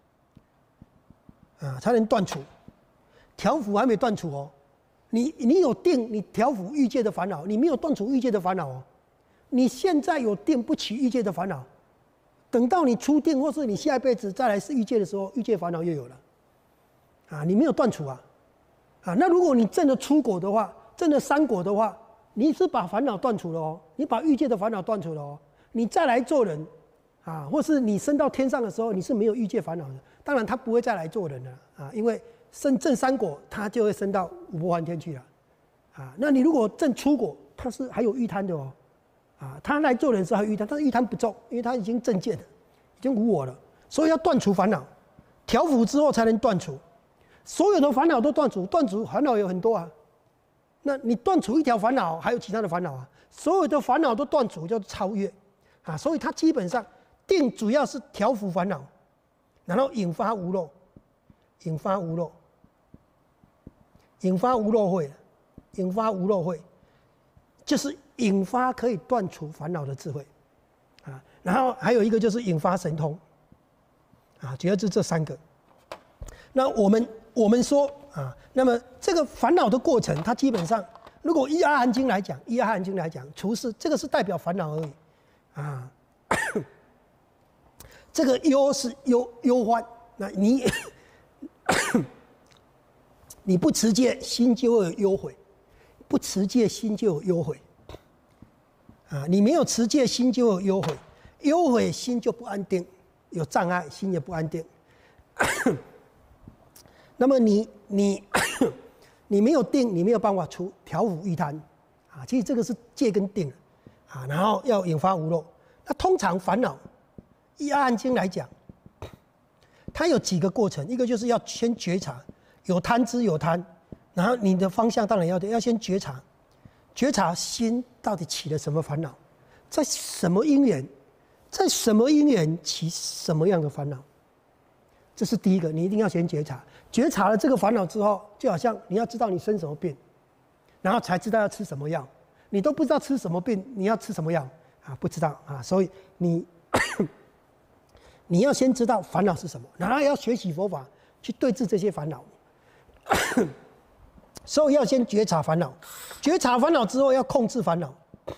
才能断除。调伏还没断除你有定，你调伏欲界的烦恼，你没有断除欲界的烦恼你现在有定不起欲界的烦恼，等到你出定或是你下一辈子再来是欲界的时候，欲界烦恼又有了你没有断除那如果你真的出果的话，真的三果的话，你是把烦恼断除了你把欲界的烦恼断除了你再来做人或是你升到天上的时候，你是没有欲界烦恼的。当然他不会再来做人了因为升正三果，他就会升到五波梵天去了那你如果正出果，他是还有欲贪的他来做人是还有欲贪，但是欲贪不重，因为他已经正见了，已经无我了，所以要断除烦恼，调伏之后才能断除。所有的烦恼都断除，断除烦恼有很多那你断除一条烦恼，还有其他的烦恼所有的烦恼都断除，叫做超越所以它基本上定主要是调伏烦恼，然后引发无漏，引发无漏，引发无漏慧，引发无漏慧，就是引发可以断除烦恼的智慧然后还有一个就是引发神通主要是这三个。那我们说那么这个烦恼的过程，它基本上如果依阿含经来讲，除是这个是代表烦恼而已这个忧是忧欢，那你不持戒，心就会有忧悔；不持戒，心就有忧悔你没有持戒，心就有忧悔，忧悔心就不安定，有障碍，心也不安定那么你没有定，你没有办法调伏欲贪其实这个是戒跟定然后要引发无漏。那通常烦恼依阿含经来讲，它有几个过程，一个就是要先觉察有贪知有贪，然后你的方向当然要先觉察心到底起了什么烦恼，在什么因缘在什么因缘起什么样的烦恼？这是第一个，你一定要先觉察。觉察了这个烦恼之后，就好像你要知道你生什么病，然后才知道要吃什么药。你都不知道吃什么病，你要吃什么药啊？不知道啊，所以你你要先知道烦恼是什么，然后要学习佛法去对治这些烦恼。所以要先觉察烦恼，觉察烦恼之后要控制烦恼。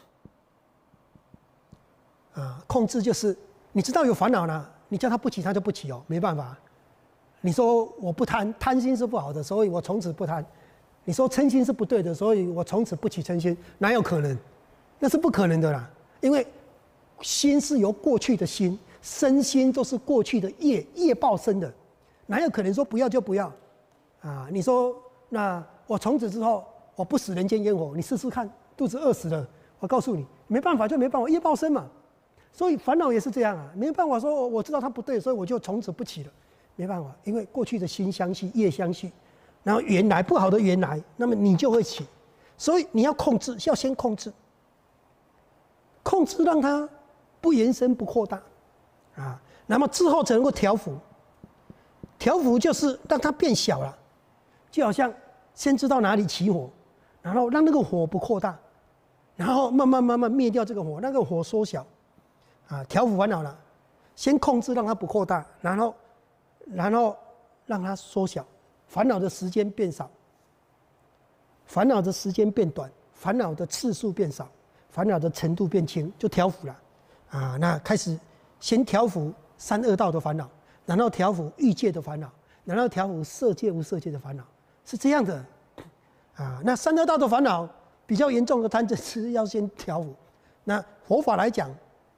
控制就是你知道有烦恼呢，你叫他不起，他就不起哦，没办法。你说我不贪，贪心是不好的，所以我从此不贪。你说嗔心是不对的，所以我从此不起嗔心，哪有可能？那是不可能的啦，因为心是由过去的心，身心都是过去的业报生的，哪有可能说不要就不要？你说那我从此之后我不食人间烟火，你试试看，肚子饿死了，我告诉你，没办法就没办法，业报生嘛。所以烦恼也是这样啊，没办法说我知道它不对，所以我就从此不起了，没办法，因为过去的心相续，业相续，然后原来不好的原来，那么你就会起，所以你要控制，要先控制，控制让它不延伸不扩大，那么之后才能够调伏，调伏就是让它变小了，就好像先知道哪里起火，然后让那个火不扩大，然后慢慢灭掉这个火，那个火缩小。调伏烦恼了，先控制让它不扩大，然后让它缩小，烦恼的时间变少，烦恼的时间变短，烦恼的次数变少，烦恼的程度变轻，就调伏了。那开始先调伏三恶道的烦恼，然后调伏欲界的烦恼，然后调伏色界无色界的烦恼，是这样的。那三恶道的烦恼比较严重的贪嗔痴要先调伏。那佛法来讲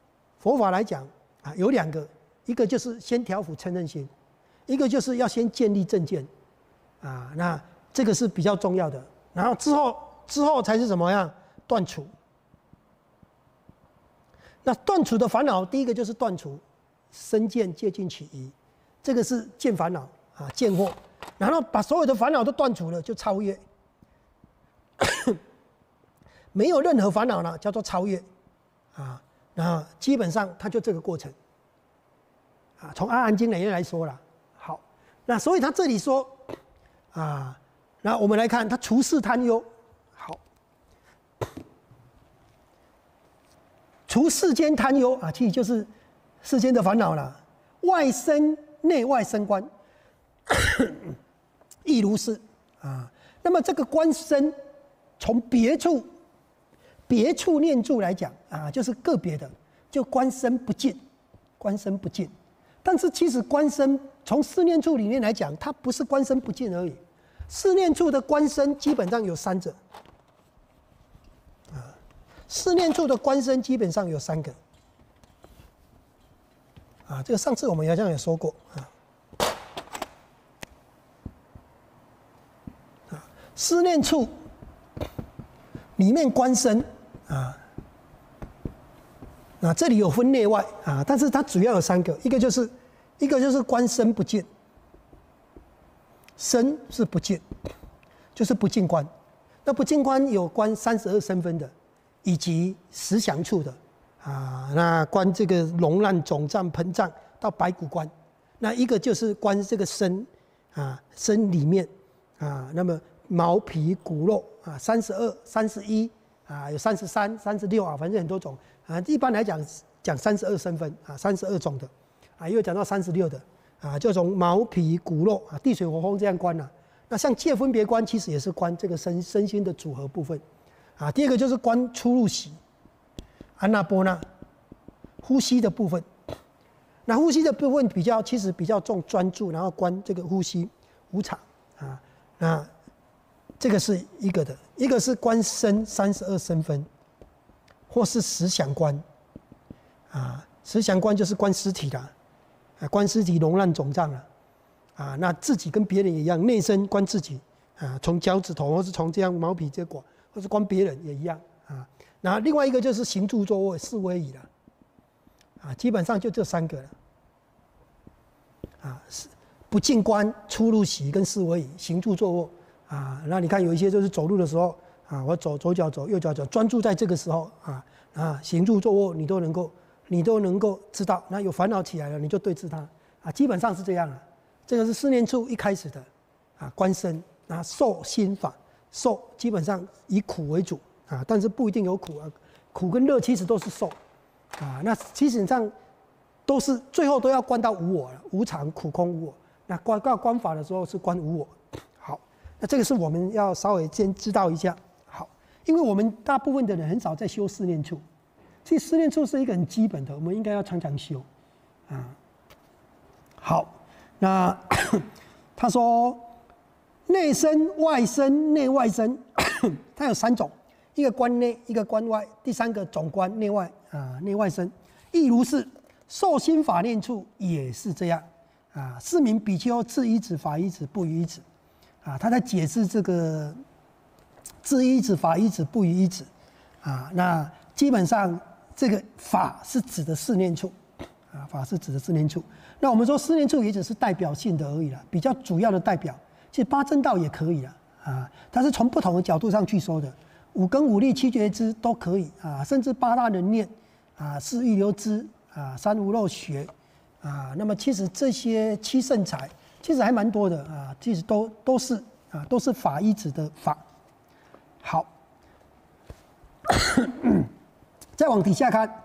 有两个，一个就是先调伏嗔恨心，一个就是要先建立正见，那这个是比较重要的。然后之后才是怎么样断除。那断除的烦恼，第一个就是断除身见戒禁起疑，这个是见烦恼见惑，然后把所有的烦恼都断除了，就超越。没有任何烦恼了，叫做超越那基本上它就这个过程从《阿含经》里面来说了。好，那所以他这里说那我们来看他除世贪忧。好，除世间贪忧其实就是世间的烦恼了。外生内外生观，亦如是那么这个观身，从别处念住来讲就是个别的，就观身不净，观身不净。但是其实观身从四念处里面来讲，它不是观身不净而已。四念处的观身基本上有三者四念处的观身基本上有三个这个上次我们好像也说过四念处里面观身这里有分内外但是它主要有三个，一个就是观身不净，身是不净，就是不净观。那不净观有观32身分的，以及十祥处的那观这个龙烂肿胀膨胀到白骨观。那一个就是观这个身身里面那么毛皮骨肉32、31有33、36反正很多种一般来讲32身分32种的也有讲到36的就从毛皮骨肉地水火风这样观那像界分别观其实也是观这个身心的组合部分第二个就是观出入息安那波那呼吸的部分。那呼吸的部分其实比较重专注，然后观这个呼吸无常那这个是一个的，一个是观身32身分，或是十祥观十祥观就是观尸体啦观尸体龙烂肿胀了那自己跟别人也一样，内身观自己从脚趾头或是从这样毛皮结果，或是观别人也一样那另外一个就是行住坐卧四威仪了基本上就这三个了不净观、出入息跟四威仪，行住坐卧那你看有一些就是走路的时候我走左脚走右脚走，专注在这个时候行住坐卧你都能够你都能够知道。那有烦恼起来了，你就对治它啊，基本上是这样啊。这个是四念处一开始的啊，观身啊，受心法，受基本上以苦为主啊，但是不一定有苦啊，苦跟乐其实都是受啊。那基本上都是最后都要观到无我了，无常、苦、空、无我。那观法的时候是观无我。好，那这个是我们要稍微先知道一下。好，因为我们大部分的人很少在修四念处，其实四念处是一个很基本的，我们应该要常常修啊。好，那他说内身、外身、内外身，它有3种，一个观内，一个观外，第3个总观内外啊，内外身，亦如是。受心法念处也是这样啊。是名比丘自依止、法依止、不依止啊。他在解释这个自依止、法依止、不依止啊。那基本上这个法是指的四念处啊，法是指的四念处。那我们说四念处也只是代表性的而已啦，比较主要的代表，其实八正道也可以啦啊。它是从不同的角度上去说的，五根、五力、七觉支都可以啊，甚至八大人念啊，四欲流支。啊，三无漏学，啊，那么其实这些七圣财其实还蛮多的啊，其实都是法依止的法。好，再往底下看，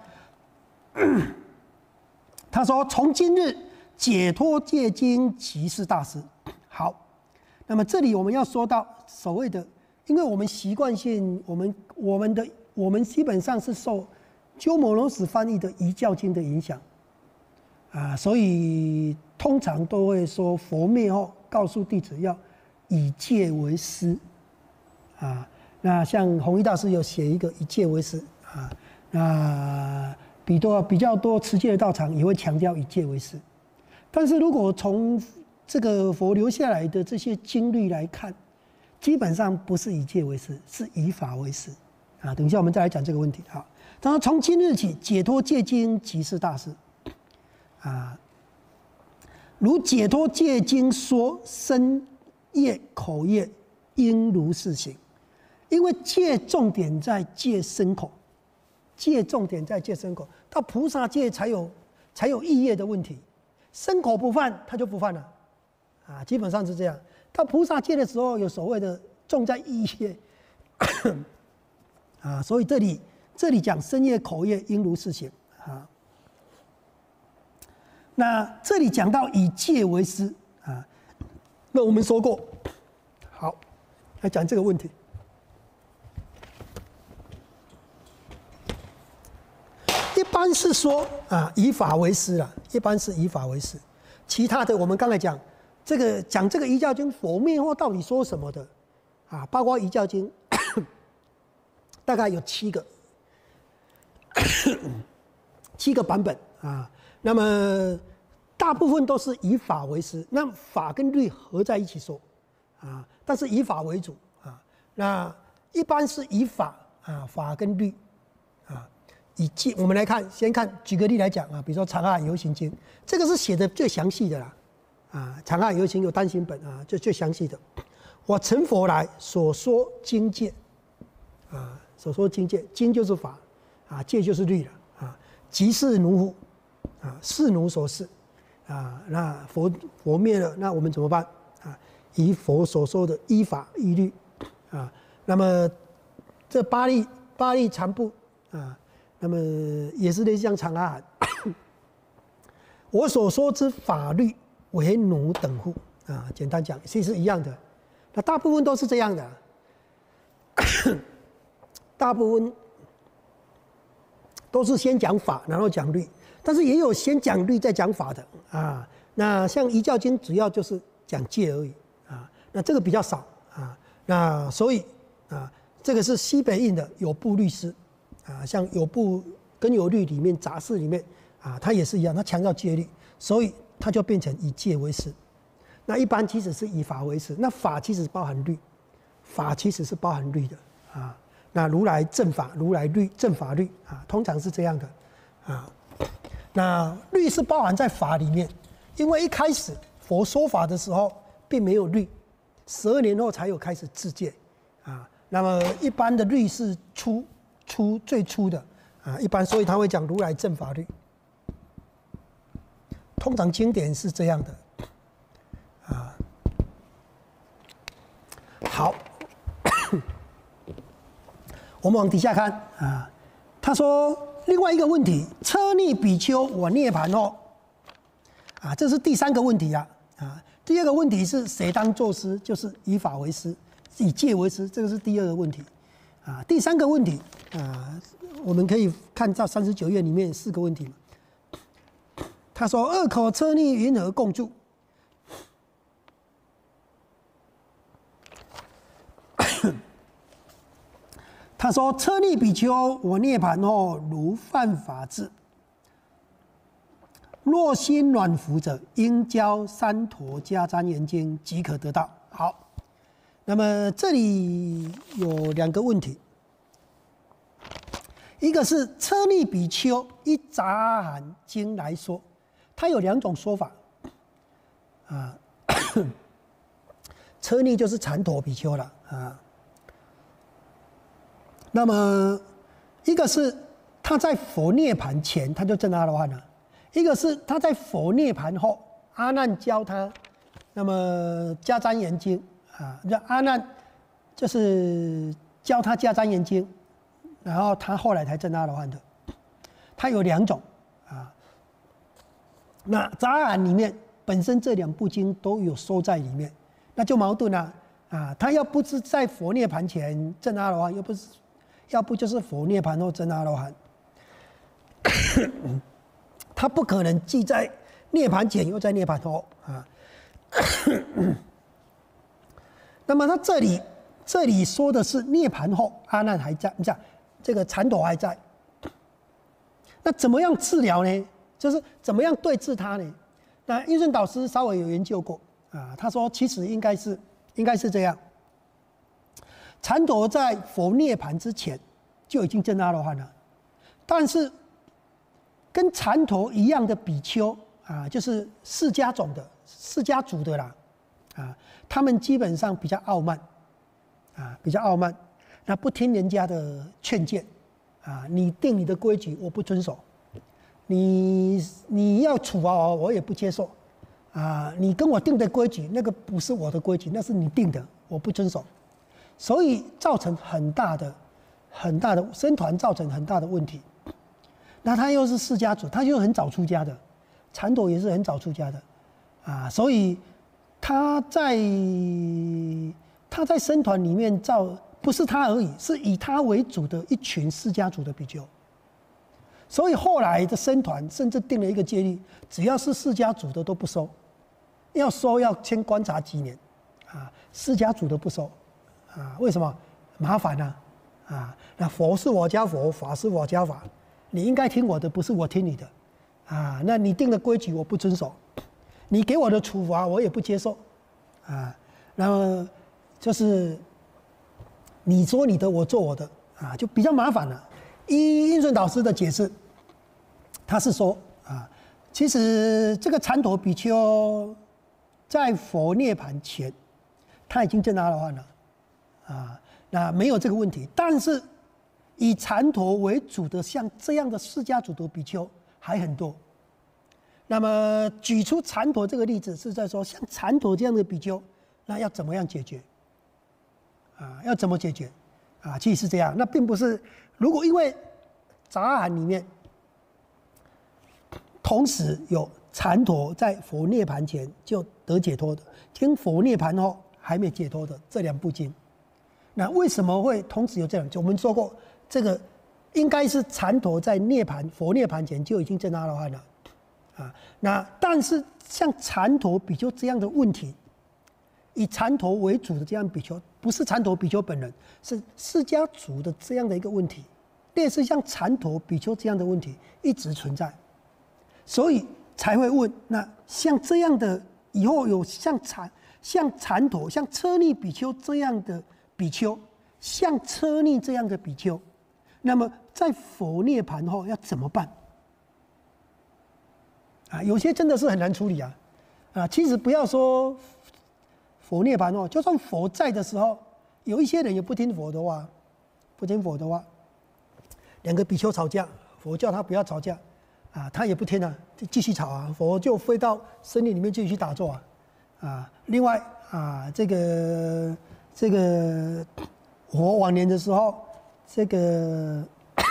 他说从今日解脱戒经即是大师。好，那么这里我们要说到所谓的，因为我们习惯性，我们基本上是受鸠摩罗什翻译的《遗教经》的影响，啊，所以通常都会说佛灭后告诉弟子要以戒为师，啊，那像弘一大师有写一个以戒为师啊，那比较多持戒的道场也会强调以戒为师，但是如果从这个佛留下来的这些经律来看，基本上不是以戒为师，是以法为师，啊，等一下我们再来讲这个问题啊。他说：“从今日起，解脱戒经即是大师，啊，如解脱戒经说，身业口业应如是行。因为戒重点在戒身口，戒重点在戒身口。到菩萨戒才有意业的问题，身口不犯，他就不犯了，啊，基本上是这样。到菩萨戒的时候，有所谓的重在意业，啊，所以这里讲身业口业应如是行啊。那这里讲到以戒为师啊，那我们说过，好，来讲这个问题。一般是说啊，以法为师啦，一般是以法为师。其他的我们刚才讲这个遗教经佛灭后到底说什么的啊，包括遗教经，大概有7个。7个版本啊，那么大部分都是以法为师，那法跟律合在一起说啊，但是以法为主啊。那一般是以法啊，法跟律啊，以戒。我们来看，先举个例来讲啊，比如说《长阿含游行经》，这个是写的最详细的啦啊，《长阿含游行》有单行本啊，最详细的。我成佛来所说经戒啊，所说经戒，经就是法。啊，戒就是律了啊，即是奴乎？啊，是奴所示啊。那佛灭了，那我们怎么办啊？以佛所说的依法依律啊。那么这八力禅部啊，那么也是类似像长阿含。我所说之法律为奴等乎？啊，简单讲，其实一样的。那大部分都是这样的，大部分。都是先讲法，然后讲律，但是也有先讲律再讲法的啊。那像《遗教经》主要就是讲戒而已啊，那这个比较少啊。那所以啊，这个是西北印的有部律师啊，像有部跟有律里面杂事里面啊，它也是一样，它强调戒律，所以它就变成以戒为师。那一般其实是以法为师，那法其实包含律，法其实是包含律的啊。那如来正法，如来律正法律啊，通常是这样的啊。那律是包含在法里面，因为一开始佛说法的时候并没有律，12年后才有开始制戒啊。那么一般的律是最初的一般所以他会讲如来正法律。通常经典是这样的，好，我们往底下看啊，他说另外一个问题，车逆比丘我涅盘后，这是第3个问题啊。第2个问题是谁当作师，就是以法为师，以戒为师，这个是第2个问题。第3个问题我们可以看到39页里面4个问题嘛。他说2口车逆云何共住？他说车逆比丘我涅盘后如犯法治，若心软服者，应教三陀迦旃延经即可得到。好，那么这里有2个问题，一个是车逆比丘依杂阿含经来说，它有2种说法车逆就是禅陀比丘了那么一个是他在佛涅盘前他就证阿罗汉了，一个是他在佛涅盘后，阿难教他，那么迦旃延经阿难就是教他迦旃延经，然后他后来才证阿罗汉的。他有2种那杂阿含里面本身这2部经都有收在里面，那就矛盾了他要不是在佛涅盘前证阿罗汉，要不就是佛涅盘后证阿罗汉，他不可能既在涅盘前又在涅盘后那么他这里说的是涅盘后阿难还在，这个禅陀还在，那怎么样治疗呢？就是怎么样对治他呢？那印顺导师稍微有研究过他说其实应该是这样，禅陀在佛涅盘之前就已经证阿罗汉了，但是跟禅陀一样的比丘就是释迦族的啦他们基本上比较傲慢那不听人家的劝谏你定你的规矩我不遵守，你要处罚我也不接受你跟我定的规矩那个不是我的规矩，那是你定的，我不遵守，所以造成很大的僧团造成很大的问题。那他又是释迦族，他又很早出家的，禅陀也是很早出家的所以他在僧团里面不是他而已，是以他为主的一群释迦族的比丘。所以后来的僧团甚至定了一个戒律，只要是释迦族的都不收，要收要先观察几年释迦族的不收为什么？麻烦那佛是我家佛，法是我家法，你应该听我的，不是我听你的那你定的规矩我不遵守，你给我的处罚我也不接受那么就是你说你的，我做我的就比较麻烦了。依印顺导师的解释，他是说其实这个禅陀比丘在佛涅盘前他已经证阿罗汉了那没有这个问题，但是以禅陀为主的像这样的释迦族的比丘还很多。那么举出禅陀这个例子，是在说像禅陀这样的比丘，那要怎么样解决要怎么解决其实是这样，那并不是如果因为杂阿含里面同时有禅陀在佛涅盘前就得解脱的，跟佛涅盘后还没解脱的这2部经，那为什么会同时有这样？我们说过，这个应该是禅陀在佛涅盘前就已经证阿罗汉了那但是像禅陀比丘这样的问题，以禅陀为主的这样比丘，不是禅陀比丘本人，是释迦族的这样的一个问题，类似像禅陀比丘这样的问题一直存在，所以才会问。那像这样的以后有像禅陀、像车逆比丘这样的比丘，像车逆这样的比丘，那么在佛涅盘后要怎么办有些真的是很难处理其实不要说佛涅盘后，就算佛在的时候，有一些人也不听佛的话， 两个比丘吵架，佛叫他不要吵架，他也不听啊，继续吵啊，佛就飞到森林里面继续打坐另外这个佛晚年的时候，这个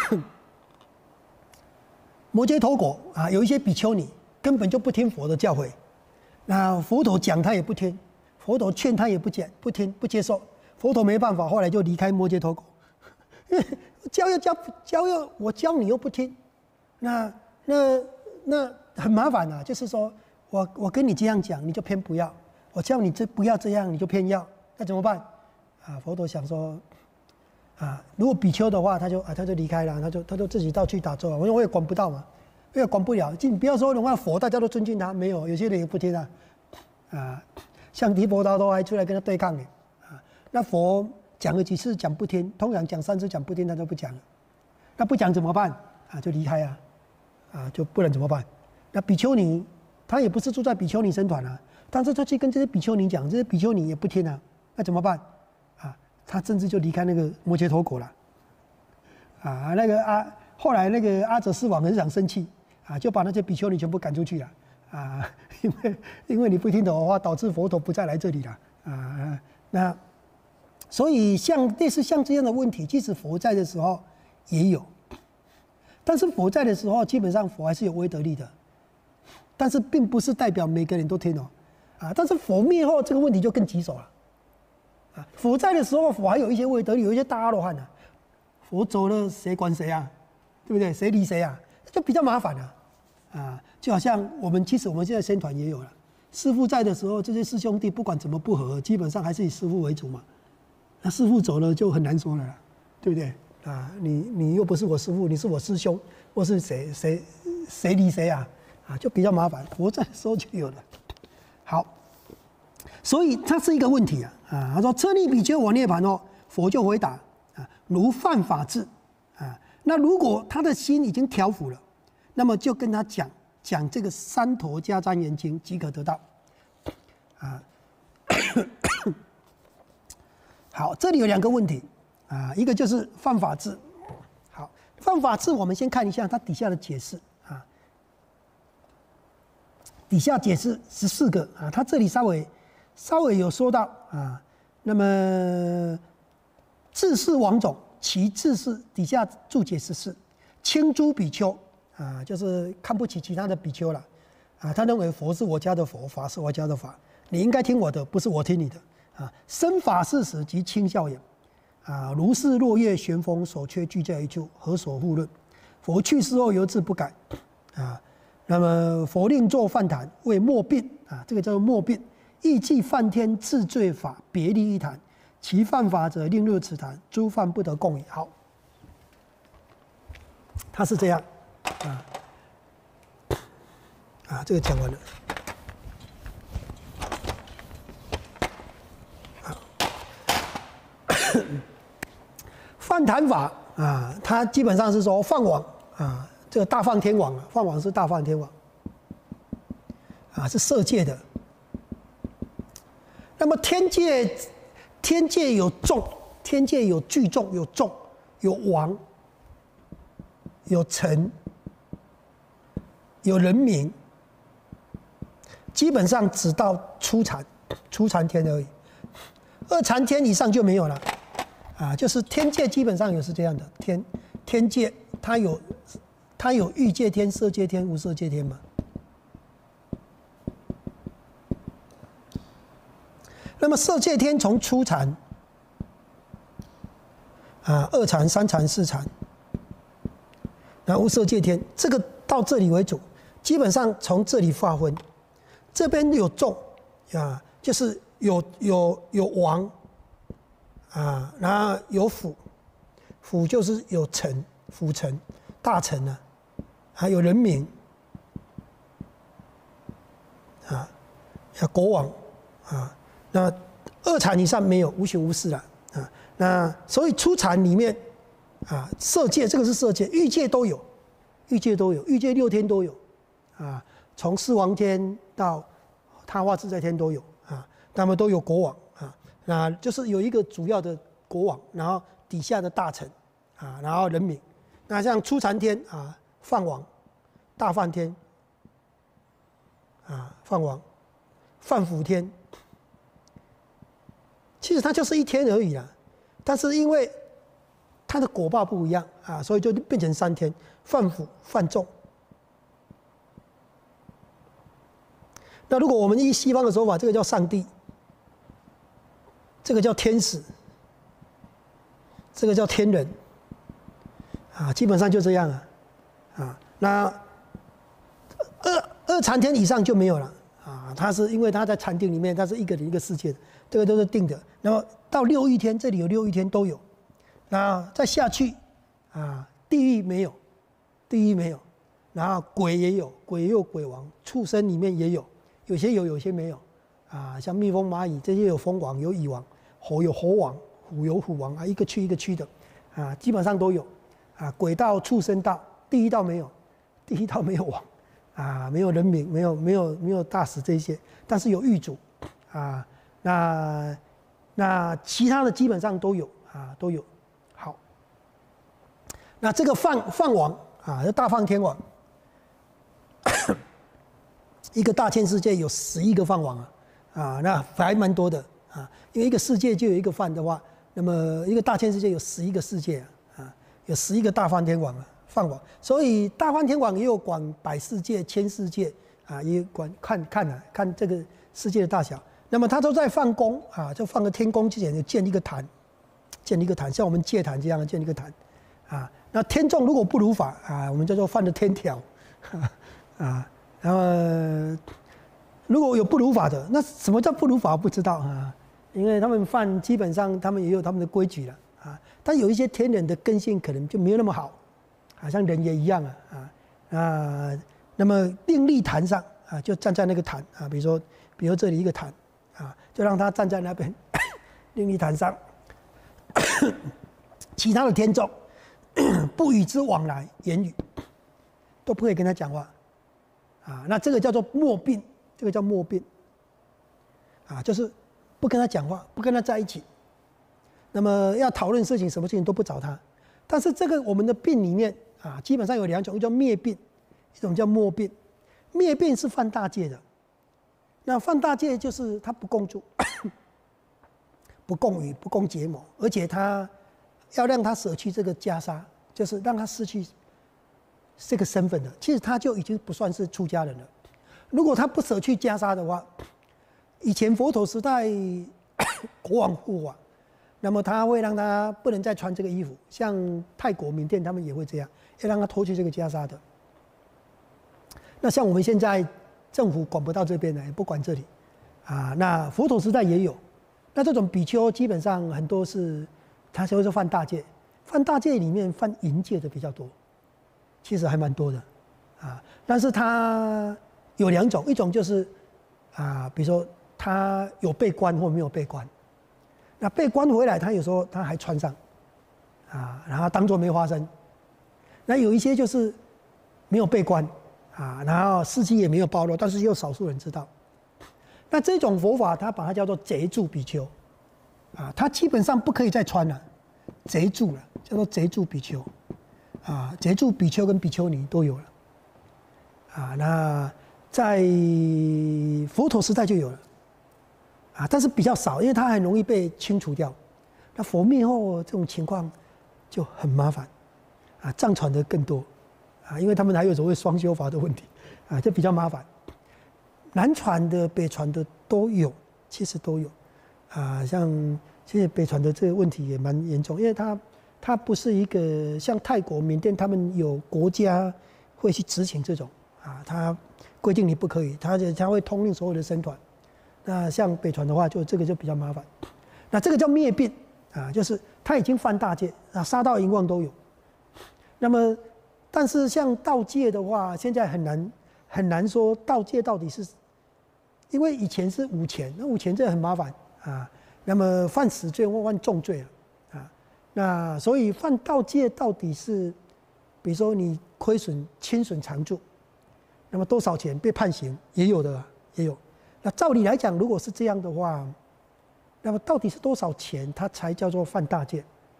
摩羯陀国有一些比丘尼根本就不听佛的教诲，那佛陀讲他也不听，佛陀劝他也不听不接受，佛陀没办法，后来就离开摩羯陀国。教我教你又不听，那很麻烦啊。就是说我跟你这样讲，你就偏不要；我叫你不要这样，你就偏要，那怎么办？佛陀想说，如果比丘的话，他就离开了，他就自己到去打坐了。我也管不到嘛，我也管不了。你不要说的话，佛大家都尊敬他，没有，有些人也不听像提婆达多还出来跟他对抗呢，那佛讲了几次讲不听，通常讲3次讲不听，他就不讲了。那不讲怎么办？就离开就不然怎么办？那比丘尼他也不是住在比丘尼僧团但是他去跟这些比丘尼讲，这些比丘尼也不听那怎么办？他甚至就离开那个摩羯陀国了。后来那个阿阇世王很想生气就把那些比丘尼全部赶出去了因为你不听的话，导致佛陀不再来这里了那所以类似像这样的问题，即使佛在的时候也有，但是佛在的时候，基本上佛还是有威德力的，但是并不是代表每个人都听但是佛灭后，这个问题就更棘手了。佛在的时候，佛还有一些威德力，有一些大阿罗汉佛走了，谁管谁对不对？谁理谁就比较麻烦就好像其实我们现在僧团也有了，师父在的时候，这些师兄弟不管怎么不合，基本上还是以师父为主嘛。那师父走了就很难说了对不对你又不是我师父，你是我师兄，或是谁理谁就比较麻烦。佛在的时候就有了。好，所以它是一个问题他说车利比丘我涅盘后，佛就回答如犯法治那如果他的心已经调伏了，那么就跟他讲这个三陀迦旃延经即可得到好，这里有2个问题一个就是犯法治。好，犯法治我们先看一下它底下的解释底下解释14个它这里稍微有说到那么自是王种，其自是底下注解14，轻诸比丘就是看不起其他的比丘了他认为佛是我家的佛，法是我家的法，你应该听我的，不是我听你的生法事时即轻笑也如是落叶旋风，所缺俱在一处，何所互论？佛去世后犹自不改那么佛令作梵坛，为末病这个叫做末病，亦即梵天治罪法，别立一坛，其犯法者令入此坛，诸犯不得共矣。好，他是这样这个讲完了。梵坛法它基本上是说梵王这个大梵天王梵王是大梵天王是色界的。那么天界有众，天界有聚众，有众，有王，有臣，有人民，基本上只到初禅天而已，2禅天以上就没有了就是天界基本上也是这样的，天界它有欲界天、色界天、无色界天嘛。那么色界天从初禅2禅、3禅、4禅，然后无色界天，这个到这里为主，基本上从这里划分。这边有众就是有王然后有辅，辅就是有臣、辅臣、大臣还有人民国王那2禅以上没有，无形无事了那所以初禅里面色界这个是色界，欲界都有，欲界6天都有从四王天到他化自在天都有那么都有国王那就是有一个主要的国王，然后底下的大臣然后人民， 那像出禅天啊，饭王、大梵天啊，饭王、范辅天，其实它就是一天而已啦。但是因为它的果报不一样啊，所以就变成3天：范辅、范仲。那如果我们依西方的说法，这个叫上帝，这个叫天使，这个叫天人，啊，基本上就这样啊，那二禅天以上就没有了啊，它是因为它在禅定里面，它是一个人一个世界的，这个都是定的。那么到6欲天，这里有6欲天都有，那再下去啊，地狱没有，地狱没有，然后鬼也有，鬼也有鬼王，畜生里面也有。有些有，有些没有，啊，像蜜蜂、蚂蚁这些有蜂王、有蚁王，猴有猴王，虎有虎王啊，一个区一个区的，啊，基本上都有，啊，鬼道、畜生道，地狱道没有，地狱道没有王，啊，没有人民，没有大使这些，但是有狱主，啊，那其他的基本上都有，啊，都有。好，那这个梵王啊，大梵天王。一个大千世界有11个梵王啊，那还蛮多的啊。因为一个世界就有一个梵的话，那么一个大千世界有11个世界啊，有11个大梵天王梵王。所以大梵天王也有管百世界、千世界啊，也管看这个世界的大小。那么他都在放宫啊，就放个天宫之前就建一个坛，像我们戒坛这样建一个坛啊。那天众如果不如法啊，我们叫做犯了天条啊。然后，如果有不如法的，那什么叫不如法？我不知道啊，因为他们犯基本上他们也有他们的规矩了啊。但有一些天人的根性可能就没有那么好，啊，像人也一样那么另立坛上啊，就站在那个坛啊，比如这里一个坛啊，就让他站在那边另立坛上，其他的天众不与之往来言语，都不可以跟他讲话。啊，那这个叫做默并，这个叫默并，啊，就是不跟他讲话，不跟他在一起。那么要讨论事情，什么事情都不找他。但是这个我们的并里面啊，基本上有2种，一种叫灭并，一种叫默并。灭并是犯大戒的，那犯大戒就是他不共住，不共语，不共结盟，而且他要让他舍弃这个袈裟，就是让他失去这个身份的，其实他就已经不算是出家人了。如果他不舍去袈裟的话，以前佛陀时代国王护法，那么他会让他不能再穿这个衣服，像泰国、缅甸他们也会这样，要让他脱去这个袈裟的。那像我们现在政府管不到这边的，也不管这里啊。那佛陀时代也有，那这种比丘基本上很多是他就是犯大戒，犯大戒里面犯淫戒的比较多。其实还蛮多的，啊，但是它有2种，一种就是啊，比如说他有被关或没有被关，那被关回来，他有时候他还穿上，啊，然后当作没发生。那有一些就是没有被关，啊，然后事迹也没有暴露，但是又少数人知道。那这种佛法，他把它叫做贼住比丘，啊，他基本上不可以再穿了，贼住了，叫做贼住比丘。啊，贼住比丘跟比丘尼都有了，啊，那在佛陀时代就有了，啊，但是比较少，因为它很容易被清除掉。那佛灭后这种情况就很麻烦，啊，藏传的更多，啊，因为他们还有所谓双修法的问题，啊，就比较麻烦。南传的、北传的都有，其实都有，啊，像现在北传的这个问题也蛮严重，因为它不是一个像泰国、缅甸，他们有国家会去执行这种啊，它规定你不可以，它会通令所有的僧团。那像北传的话，就这个就比较麻烦。那这个叫灭并啊，就是他已经犯大戒啊，杀盗淫妄都有。那么，但是像盗戒的话，现在很难说盗戒到底是，因为以前是5钱，那5钱这很麻烦啊。那么犯死罪或犯重罪了。那所以犯盗戒到底是，比如说你侵损常住，那么多少钱被判刑也有的，也有。那照理来讲，如果是这样的话，那么到底是多少钱它才叫做犯大戒？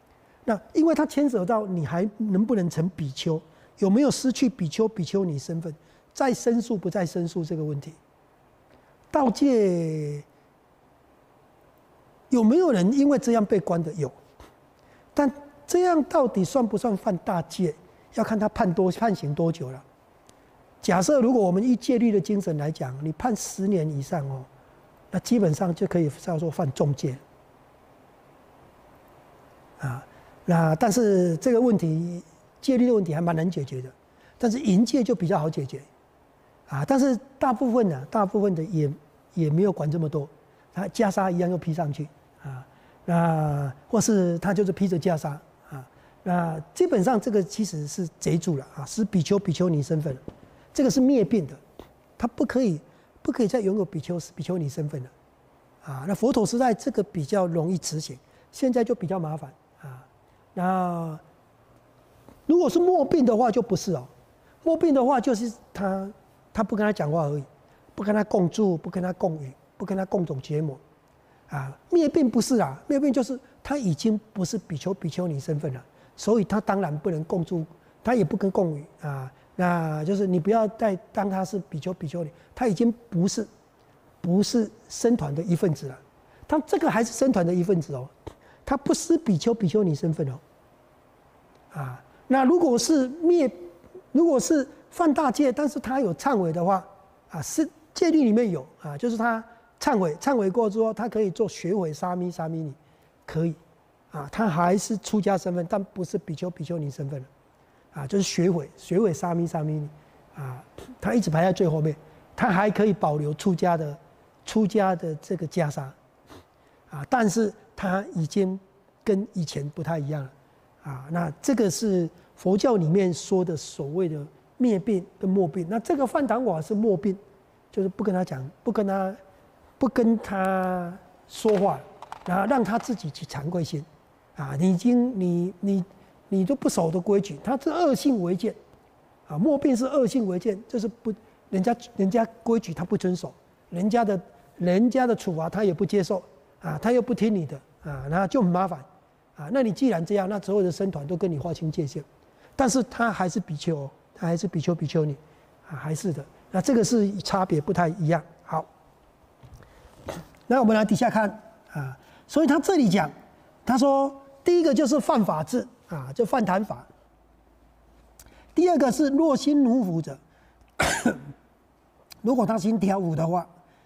那因为它牵扯到你还能不能成比丘，有没有失去比丘、比丘尼身份，再申诉不再申诉这个问题。道戒有没有人因为这样被关的？有，但这样到底算不算犯大戒？要看他判刑多久了。假设如果我们依戒律的精神来讲，你判10年以上哦，那基本上就可以叫做犯重戒。那但是这个问题戒律的问题还蛮难解决的，但是淫戒就比较好解决，但是大部分的也没有管这么多，他袈裟一样又披上去那或是他就是披着袈裟那基本上这个其实是贼主了是比丘、比丘尼身份了，这个是灭并的，他不可以再拥有比丘、比丘尼身份了那佛陀时代这个比较容易执行，现在就比较麻烦那如果是末并的话就不是哦，末并的话就是他不跟他讲话而已，不跟他共住，不跟他共语，不跟他共种结盟灭并不是灭并就是他已经不是比丘、比丘尼身份了，所以他当然不能共住，他也不跟共语那就是你不要再当他是比丘、比丘尼，他已经不是僧团的一份子了，他这个还是僧团的一份子哦，他不失比丘、比丘尼身份哦那如果是犯大戒，但是他有忏悔的话是戒律里面有就是他忏悔过之后，他可以做学诲沙弥尼，可以他还是出家身份，但不是比丘、比丘尼身份了就是学诲沙弥尼他一直排在最后面，他还可以保留出家的这个袈裟但是他已经跟以前不太一样了那这个是佛教里面说的所谓的灭并跟末并。那这个梵堂瓦是末并，就是不跟他讲，不跟他说话，然后让他自己去惭愧心你都不守的规矩，他是恶性违建末并是恶性违建，就是人家规矩他不遵守，人家的处罚他也不接受他又不听你的那就很麻烦那你既然这样，那所有的僧团都跟你划清界限，但是他还是比丘他还是比丘、比丘尼还是的，那这个是差别不太一样。好，那我们来底下看所以他这里讲，他说第一个就是犯法制就犯坛法，第二个是若心奴服者如果他心调伏的话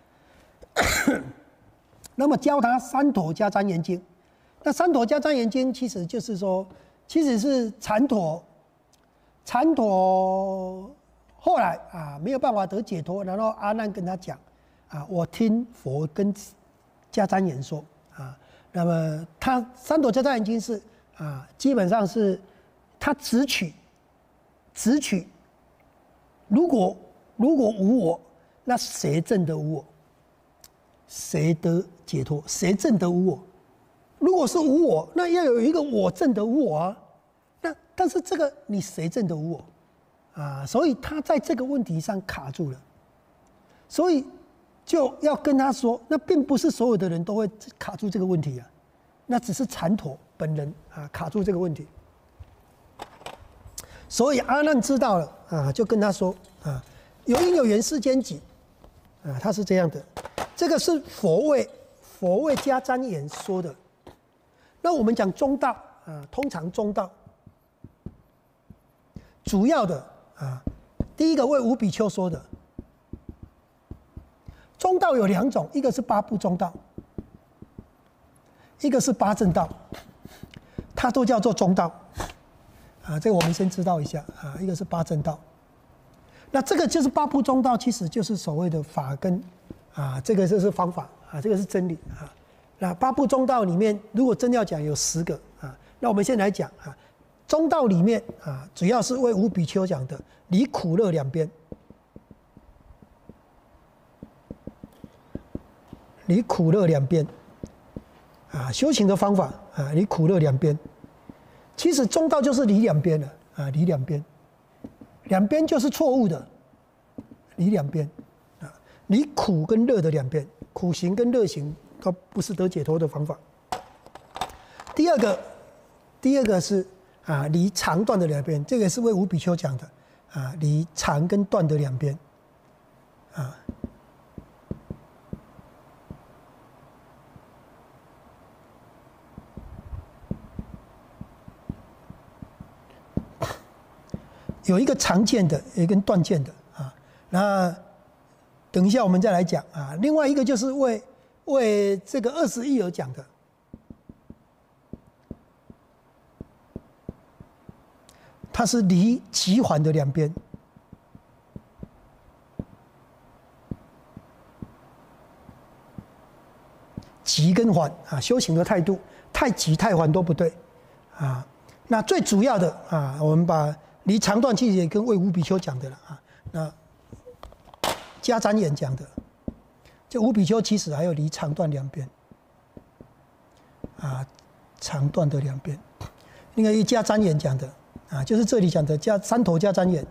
那么教他三陀加旃延经。那三陀加旃延经其实就是说，其实是禅陀后来没有办法得解脱，然后阿难跟他讲我听佛跟加旃延说那么他三陀加旃延经是基本上是他只取如果无我，那谁证得无我？谁得解脱？谁证得无我？如果是无我，那要有一个我证得无我但是这个你谁证得无我所以他在这个问题上卡住了，所以就要跟他说，那并不是所有的人都会卡住这个问题那只是禅陀本人卡住这个问题。所以阿难知道了就跟他说有因有缘世间己他是这样的，这个是佛为加旃延说的。那我们讲中道通常中道主要的第一个为无比丘说的。中道有2种，一个是八部中道，一个是八正道，它都叫做中道这个我们先知道一下一个是八正道。那这个就是八部中道，其实就是所谓的法根这个就是方法这个是真理那八部中道里面，如果真要讲有10个那我们先来讲中道里面主要是为无比丘讲的，离苦乐两边，离苦乐两边修行的方法离苦乐两边。其实中道就是离两边了离两边，两边就是错误的，离两边离苦跟乐的两边，苦行跟乐行都不是得解脱的方法。第二个第二个是离长段的两边，这个是为吴比丘讲的离长跟段的两边有一个长剑的，有一根断剑的那等一下我们再来讲另外一个就是为这个21而讲的，它是离极缓的两边，急跟缓修行的态度，太急太缓都不对那最主要的我们把离长段其实也跟为吴比丘讲的了那迦旃延讲的，就吴比丘其实还有离长段两边长段的两边，另外一迦旃延讲的就是这里讲的三头迦旃延，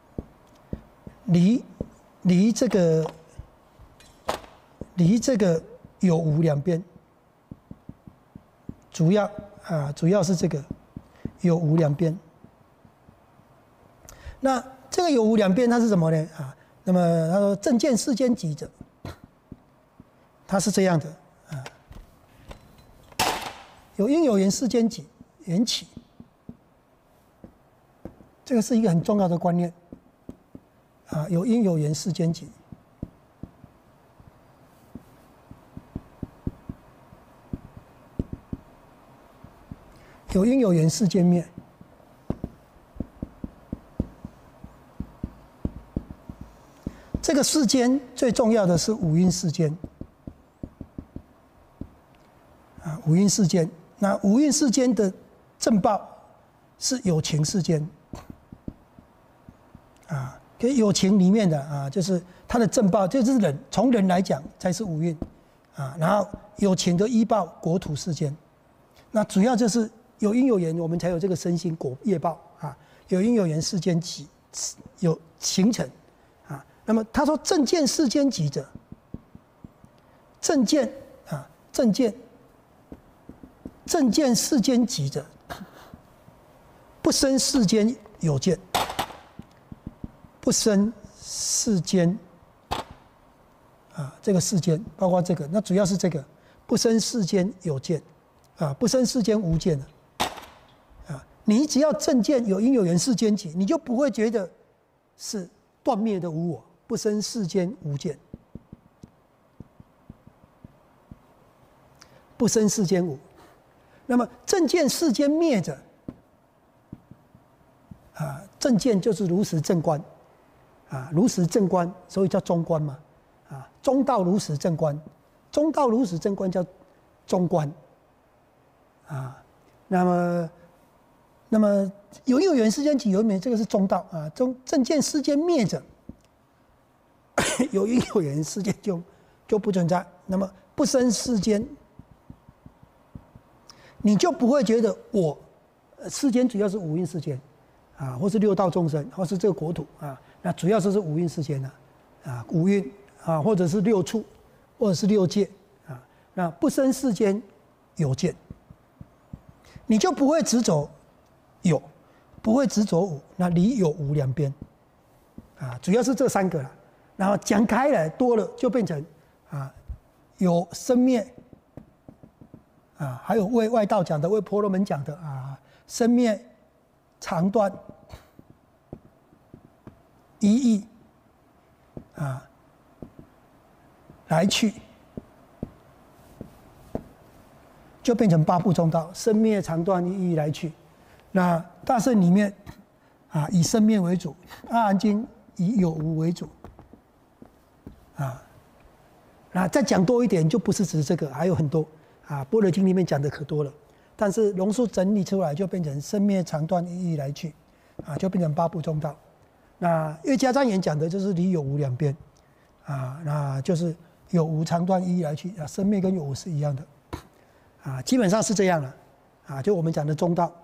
离这个有无两边，主要是这个有无两边。那这个有无两边它是什么呢那么他说正见世间己者，它是这样的有因有缘世间己缘起，这个是一个很重要的观念有因有缘世间己，有因有缘世间灭。这个世间最重要的是五蕴世间五蕴世间，那五蕴世间的正报是有情世间跟有情里面的就是它的正报就是人，从人来讲才是五蕴然后有情的依报国土世间，那主要就是有因有缘，我们才有这个身心果业报有因有缘世间起有形成那么他说正见世间己者，正见世间己者，不生世间有见，不生世间这个世间包括这个，那主要是这个不生世间有见不生世间无见你只要正见有因有缘世间己，你就不会觉得是断灭的无我，不生世间无见，不生世间无。那么正见世间灭者正见就是如实正观如实正观，所以叫中观嘛中道如实正观，中道如实正观叫中观那么有因有缘世间己有因，这个是中道正见世间灭者有因有缘世间就不存在，那么不生世间，你就不会觉得我世间主要是五蕴世间或是六道众生，或是这个国土那主要是五蕴世间五蕴或者是六处，或者是六界那不生世间有见，你就不会执着有，不会执着无，那离有无两边主要是这三个了。然后讲开了多了，就变成有生灭还有为外道讲的，为婆罗门讲的生灭长短一义来去，就变成八部中道，生灭长短一义来去。那大乘里面以生灭为主，阿含经以有无为主那再讲多一点，就不是指这个，还有很多般若经里面讲的可多了，但是龙树整理出来就变成生灭长短一义来去就变成八部中道。那因为迦旃延讲的就是离有无两边那就是有无长短一义来去生灭跟有无是一样的基本上是这样了就我们讲的中道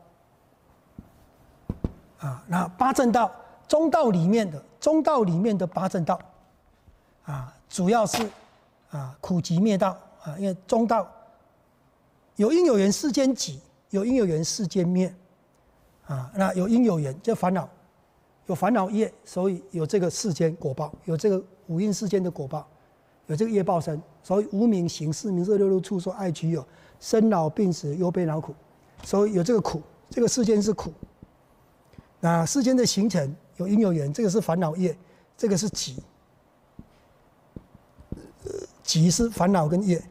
那八正道，中道里面的八正道主要是苦集灭道因为中道有因有缘世间己， 有因有缘世间灭，那有因有缘就烦恼，有烦恼业，所以有这个世间果报，有这个五蕴世间的果报，有这个业报身，所以无明行识名色六路触受爱取有，生老病死忧悲恼苦，所以有这个苦，这个世间是苦。那世间的形成有因有缘，这个是烦恼业，这个是集，集是烦恼跟业。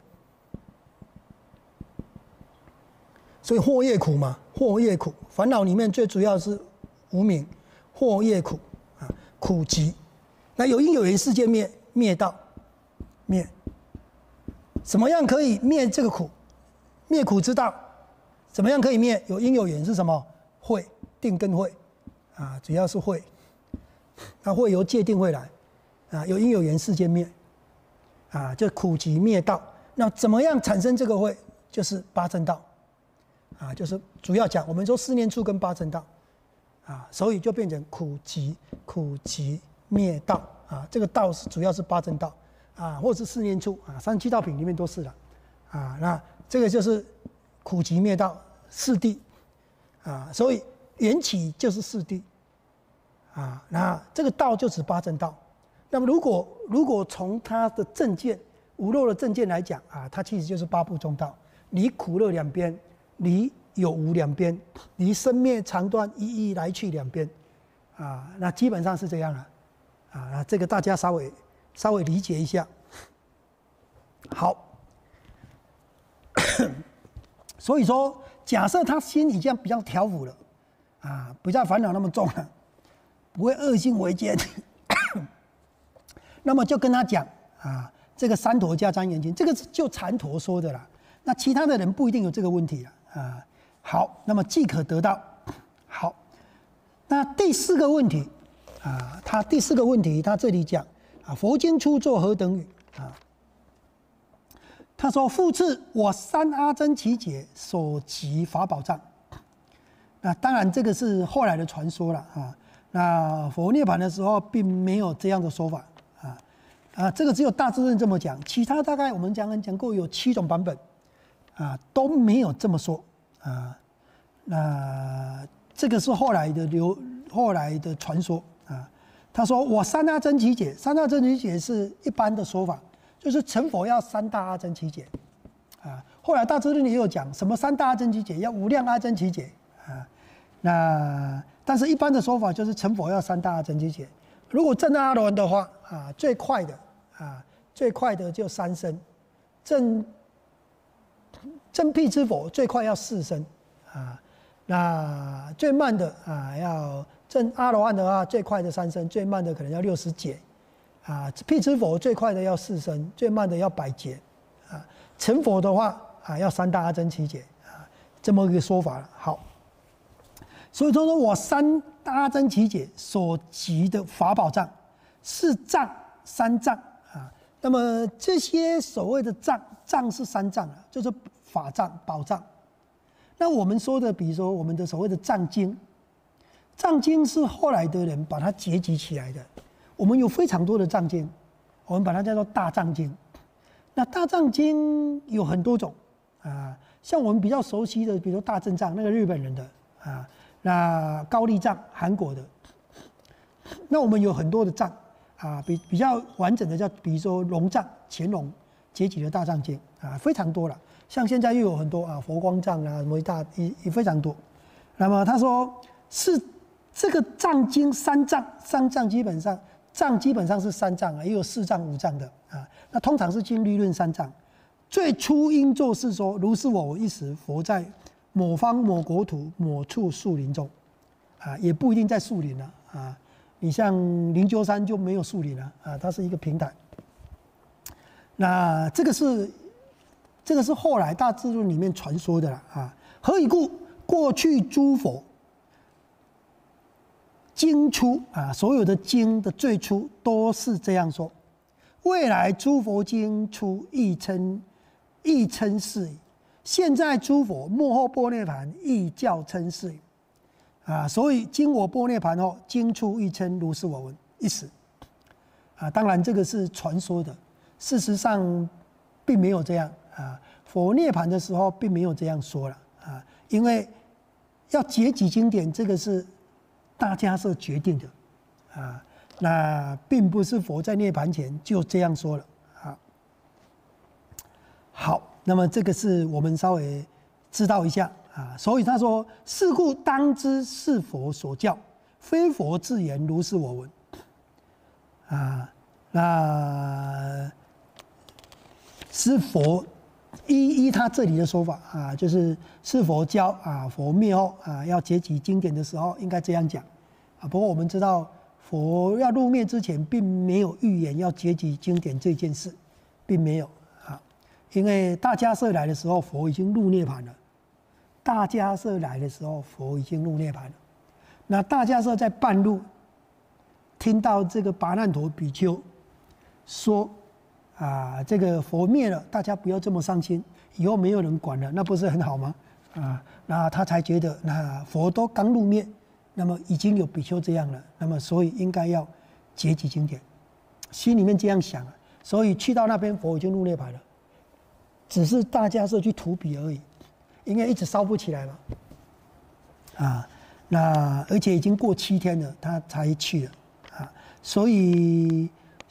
所以惑业苦嘛，惑业苦，烦恼里面最主要是无明，惑业苦苦集。那有因有缘世界灭，灭道，灭。怎么样可以灭这个苦？灭苦之道，怎么样可以灭？有因有缘是什么？慧，定跟慧，主要是慧。那慧由戒定慧来，有因有缘世界灭，就苦集灭道。那怎么样产生这个慧？就是八正道。就是主要讲，我们说四念处跟八正道，所以就变成苦集灭道，这个道是主要是八正道，或者是四念处，37道品里面都是了，那这个就是苦集灭道四谛，所以缘起就是四谛，那这个道就指八正道。那么如果从它的正见无漏的正见来讲，它其实就是八部中道，离苦乐两边。离有无两边，离生灭长短一一来去两边，那基本上是这样了，那这个大家稍微理解一下。好，所以说，假设他心已经比较调伏了，不再烦恼那么重了，不会恶性为奸，那么就跟他讲这个三陀加张眼睛，这个就禅陀说的啦。那其他的人不一定有这个问题了。好，那么即可得到。好，那第四个问题，他第四个问题，他这里讲佛经出作何等语他说：复次，我三阿僧祇劫所集法宝藏。那当然，这个是后来的传说了那佛涅槃的时候，并没有这样的说法这个只有大智论这么讲，其他大概我们讲过有7种版本。都没有这么说那这个是后来的传说他说我三阿僧祇劫，三阿僧祇劫是一般的说法，就是成佛要3大阿僧祇劫后来大智论也有讲什么3大阿僧祇劫，要无量阿僧祇劫那但是一般的说法就是成佛要3大阿僧祇劫。如果证阿罗汉的话最快的就3生，证辟支佛最快要4生那最慢的要证阿罗汉的话，最快的3生，最慢的可能要60劫辟支佛最快的要4生，最慢的要100劫成佛的话要3大阿僧祇劫这么一个说法了。好，所以说我3大阿僧祇劫所集的法宝藏是藏3藏那么这些所谓的藏是3藏就是法藏、宝藏。那我们说的，比如说我们的所谓的藏经，藏经是后来的人把它结集起来的。我们有非常多的藏经，我们把它叫做大藏经。那大藏经有很多种像我们比较熟悉的，比如说大正藏，那个日本人的那高丽藏，韩国的。那我们有很多的藏比较完整的叫，比如说龙藏，乾隆结集的大藏经非常多了。像现在又有很多佛光藏什么也非常多。那么他说是这个藏经3藏基本上是3藏也有4藏5藏的那通常是经律论3藏。最初应作是说，如是我一时佛在某方某国土某处树林中也不一定在树林了你像灵鹫山就没有树林了它是一个平台。那这个是后来大智论里面传说的了何以故？过去诸佛经出所有的经的最初都是这样说。未来诸佛经出亦称是矣。现在诸佛末后般涅槃亦教称是矣所以经我般涅槃后，经出亦称如是我闻一时当然这个是传说的，事实上并没有这样佛涅槃的时候并没有这样说了因为要结集经典，这个是大迦叶决定的啊，那并不是佛在涅槃前就这样说了啊。好，那么这个是我们稍微知道一下啊。所以他说：“是故当知是佛所教，非佛自言，如是我闻。”啊，那是佛依他这里的说法啊，就是佛教啊，佛灭后啊，要结集经典的时候，应该这样讲啊。不过我们知道，佛要入灭之前，并没有预言要结集经典这件事，并没有啊，因为大迦叶来的时候，佛已经入涅槃了。大迦叶来的时候，佛已经入涅槃了。那大迦叶在半路听到这个跋难陀比丘说。啊，这个佛灭了，大家不要这么伤心，以后没有人管了，那不是很好吗？啊，那他才觉得，那佛都刚入灭，那么已经有比丘这样了，那么所以应该要结集经典，心里面这样想啊，所以去到那边，佛已经入涅槃了，只是大家是去涂笔而已，因为一直烧不起来嘛，啊，那而且已经过7天了，他才去了，啊，所以。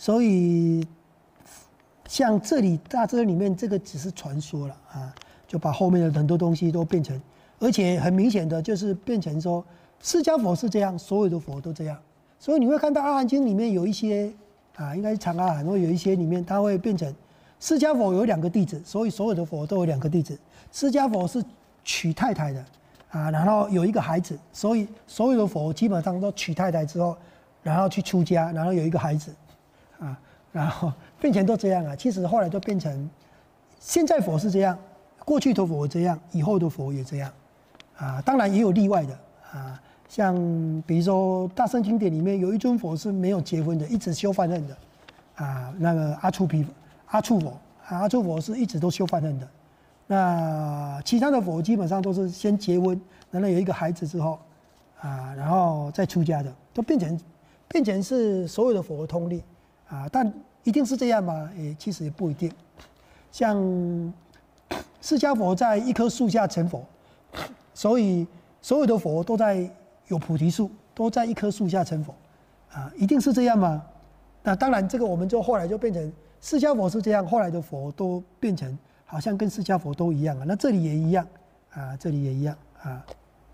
像这里大遮里面这个只是传说了啊，就把后面的很多东西都变成，而且很明显的就是变成说，释迦佛是这样，所有的佛都这样，所以你会看到《阿含经》里面有一些啊，应该是长阿含，会有一些里面它会变成释迦佛有2个弟子，所以所有的佛都有2个弟子。释迦佛是娶太太的啊，然后有一个孩子，所以所有的佛基本上都娶太太之后，然后去出家，然后有一个孩子啊。然后变成都这样啊，其实后来就变成，现在佛是这样，过去的佛这样，以后的佛也这样，啊，当然也有例外的啊，像比如说大乘经典里面有一尊佛是没有结婚的，一直修梵恨的，啊，那个阿处佛，阿处佛是一直都修梵恨的，那其他的佛基本上都是先结婚，然后有一个孩子之后，啊，然后再出家的，都变成是所有的佛通例。啊，但一定是这样吗？其实也不一定。像释迦佛在一棵树下成佛，所以所有的佛都在有菩提树，都在一棵树下成佛，啊，一定是这样吗？那当然，这个我们就后来就变成释迦佛是这样，后来的佛都变成好像跟释迦佛都一样啊。那这里也一样啊，这里也一样啊。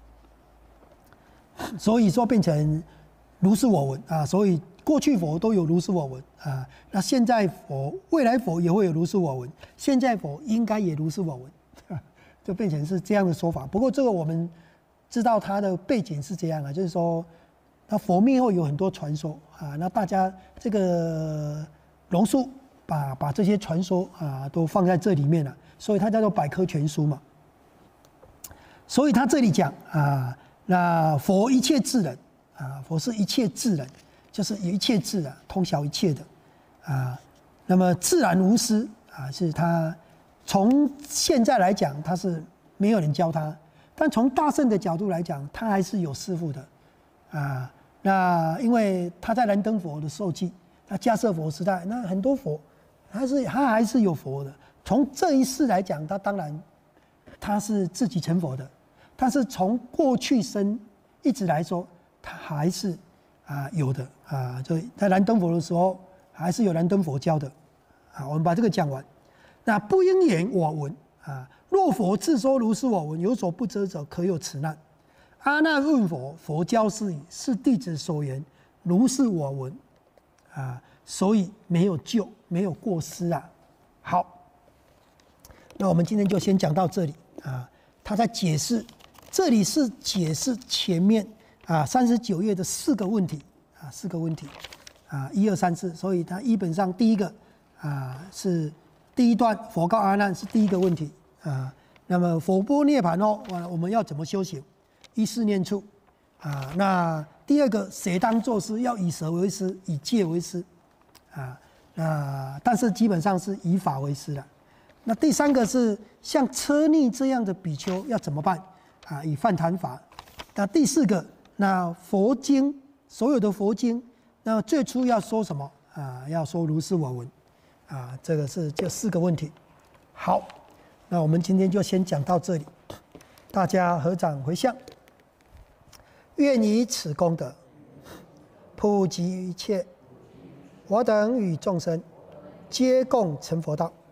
所以说变成如是我闻啊，所以。过去佛都有如是我闻啊，那现在佛、未来佛也会有如是我闻，现在佛应该也如是我闻，就变成是这样的说法。不过这个我们知道它的背景是这样啊，就是说，那佛灭后有很多传说啊，那大家这个龙树把这些传说啊都放在这里面了，所以它叫做百科全书嘛。所以他这里讲啊，那佛一切智人啊，佛是一切智人。就是有一切智啊，通晓一切的啊，那么自然无师啊，是他从现在来讲，他是没有人教他，但从大乘的角度来讲，他还是有师父的啊。那因为他在燃灯佛的受记，那迦叶佛时代，那很多佛，他还是有佛的。从这一世来讲，他当然他是自己成佛的，但是从过去生一直来说，他还是。啊，有的啊，就在燃灯佛的时候，还是有燃灯佛教的啊。我们把这个讲完。那不应言我闻啊，若佛自说如是我闻，有所不遮者，可有此难。阿难问佛，佛教是以是弟子所言，如是我闻啊，所以没有救，没有过失啊。好，那我们今天就先讲到这里啊。他在解释，这里是解释前面。啊，39页的4个问题啊，4个问题啊，1、2、3、4，所以它基本上第一个啊是第一段佛告阿难是第一个问题啊。那么佛波涅槃后，我们要怎么修行？依四念处啊。那第二个谁当作师？要以舌为师，以戒为师啊。那但是基本上是以法为师了。那第3个是像车逆这样的比丘要怎么办啊？以梵谈法。那第4个。那佛经所有的佛经，那最初要说什么啊？要说如是我闻啊，这个是这4个问题。好，那我们今天就先讲到这里。 大家合掌回向，愿以此功德，普及一切，我等与众生，皆共成佛道。